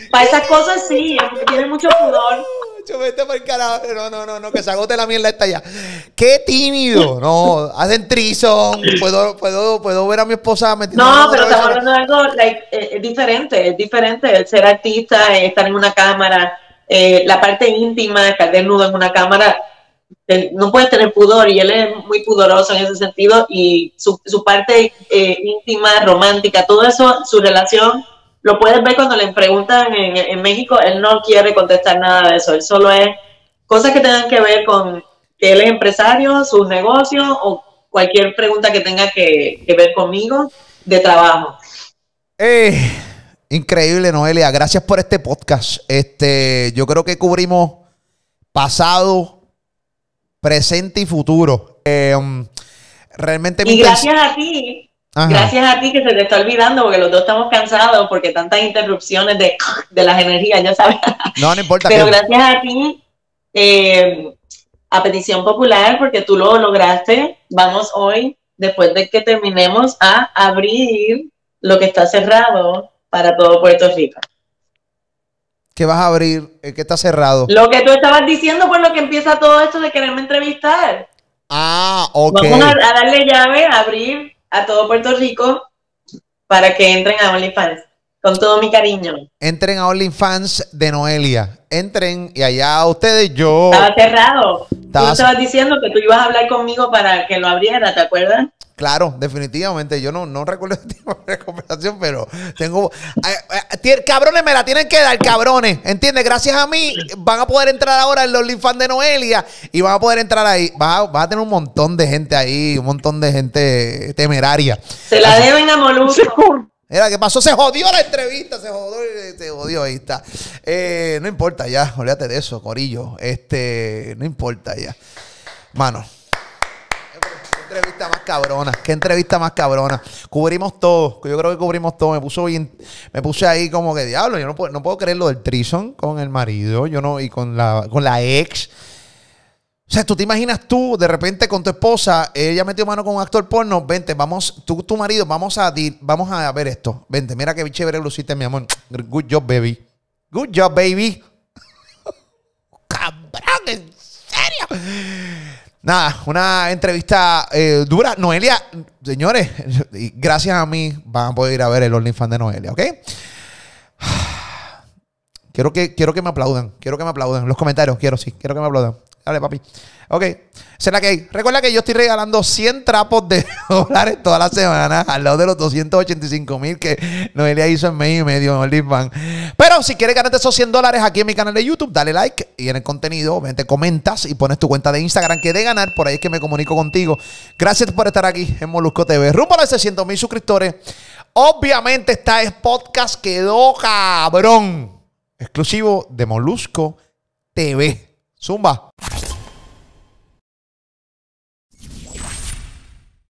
tiene mucho pudor. Vete por el carajo. No, que se agote la mierda esta ya. ¡Qué tímido! No, hacen trison. Puedo ver a mi esposa metiendo. No, pero estamos hablando de algo es diferente el ser artista, estar en una cámara. La parte íntima, estar desnudo en una cámara, no puedes tener pudor, y él es muy pudoroso en ese sentido, y su parte íntima, romántica, todo eso, su relación, lo puedes ver cuando le preguntan en México, él no quiere contestar nada de eso, él solo es cosas que tengan que ver con que él es empresario, sus negocios, o cualquier pregunta que tenga que ver conmigo de trabajo. Increíble, Noelia. Gracias por este podcast. Yo creo que cubrimos pasado, presente y futuro. Realmente y gracias a ti. Ajá. Gracias a ti, que se te está olvidando, porque los dos estamos cansados, porque tantas interrupciones de las energías, ya sabes. No importa. Pero gracias a ti, a petición popular, porque tú lo lograste, vamos hoy, después de que terminemos, a abrir lo que está cerrado para todo Puerto Rico. ¿Qué vas a abrir? ¿Qué está cerrado? Lo que tú estabas diciendo, por lo que empieza todo esto de quererme entrevistar. Ok. Vamos a darle llave, a abrir a todo Puerto Rico para que entren a OnlyFans. Con todo mi cariño. Entren a OnlyFans de Noelia. Entren y allá ustedes, yo... Estaba cerrado. Tú estabas diciendo que tú ibas a hablar conmigo para que lo abriera, ¿te acuerdas? Claro, definitivamente. Yo no recuerdo el tipo de conversación, pero tengo... cabrones, me la tienen que dar, cabrones. ¿Entiendes? Gracias a mí van a poder entrar ahora en los OnlyFans de Noelia y van a poder entrar ahí. Vas a tener un montón de gente ahí, un montón de gente temeraria. Se la deben a Molusco. Mira, ¿qué pasó? Se jodió la entrevista, se jodió, ahí está. No importa ya, olvídate de eso, corillo. No importa ya. Mano. entrevista más cabrona. Qué entrevista más cabrona. Cubrimos todo. Yo creo que cubrimos todo. Me puse ahí como que diablo. Yo no puedo creer lo del threesome con el marido. Yo no, y con la ex. O sea, tú te imaginas tú, de repente con tu esposa, ella metió mano con un actor porno, vente, vamos, tu marido, vamos a ver esto. Vente, mira qué chévere luciste, mi amor. Good job, baby. Good job, baby. Cabrón, en serio. Nada, una entrevista dura. Noelia, señores, gracias a mí van a poder ir a ver el OnlyFans de Noelia, ¿ok? Quiero que me aplaudan. Quiero que me aplaudan. En los comentarios, quiero que me aplaudan. Dale, papi. Ok. ¿Será que hay? Recuerda que yo estoy regalando 100 trapos de dólares toda la semana al lado de los 285,000 que Noelia hizo en mes y medio en OnlyFans. Pero si quieres ganarte esos $100 aquí en mi canal de YouTube, dale like y en el contenido, obviamente comentas y pones tu cuenta de Instagram que de ganar. Por ahí es que me comunico contigo. Gracias por estar aquí en Molusco TV. Rumbo a los 600,000 suscriptores. Obviamente este podcast quedó cabrón. Exclusivo de Molusco TV. Zumba.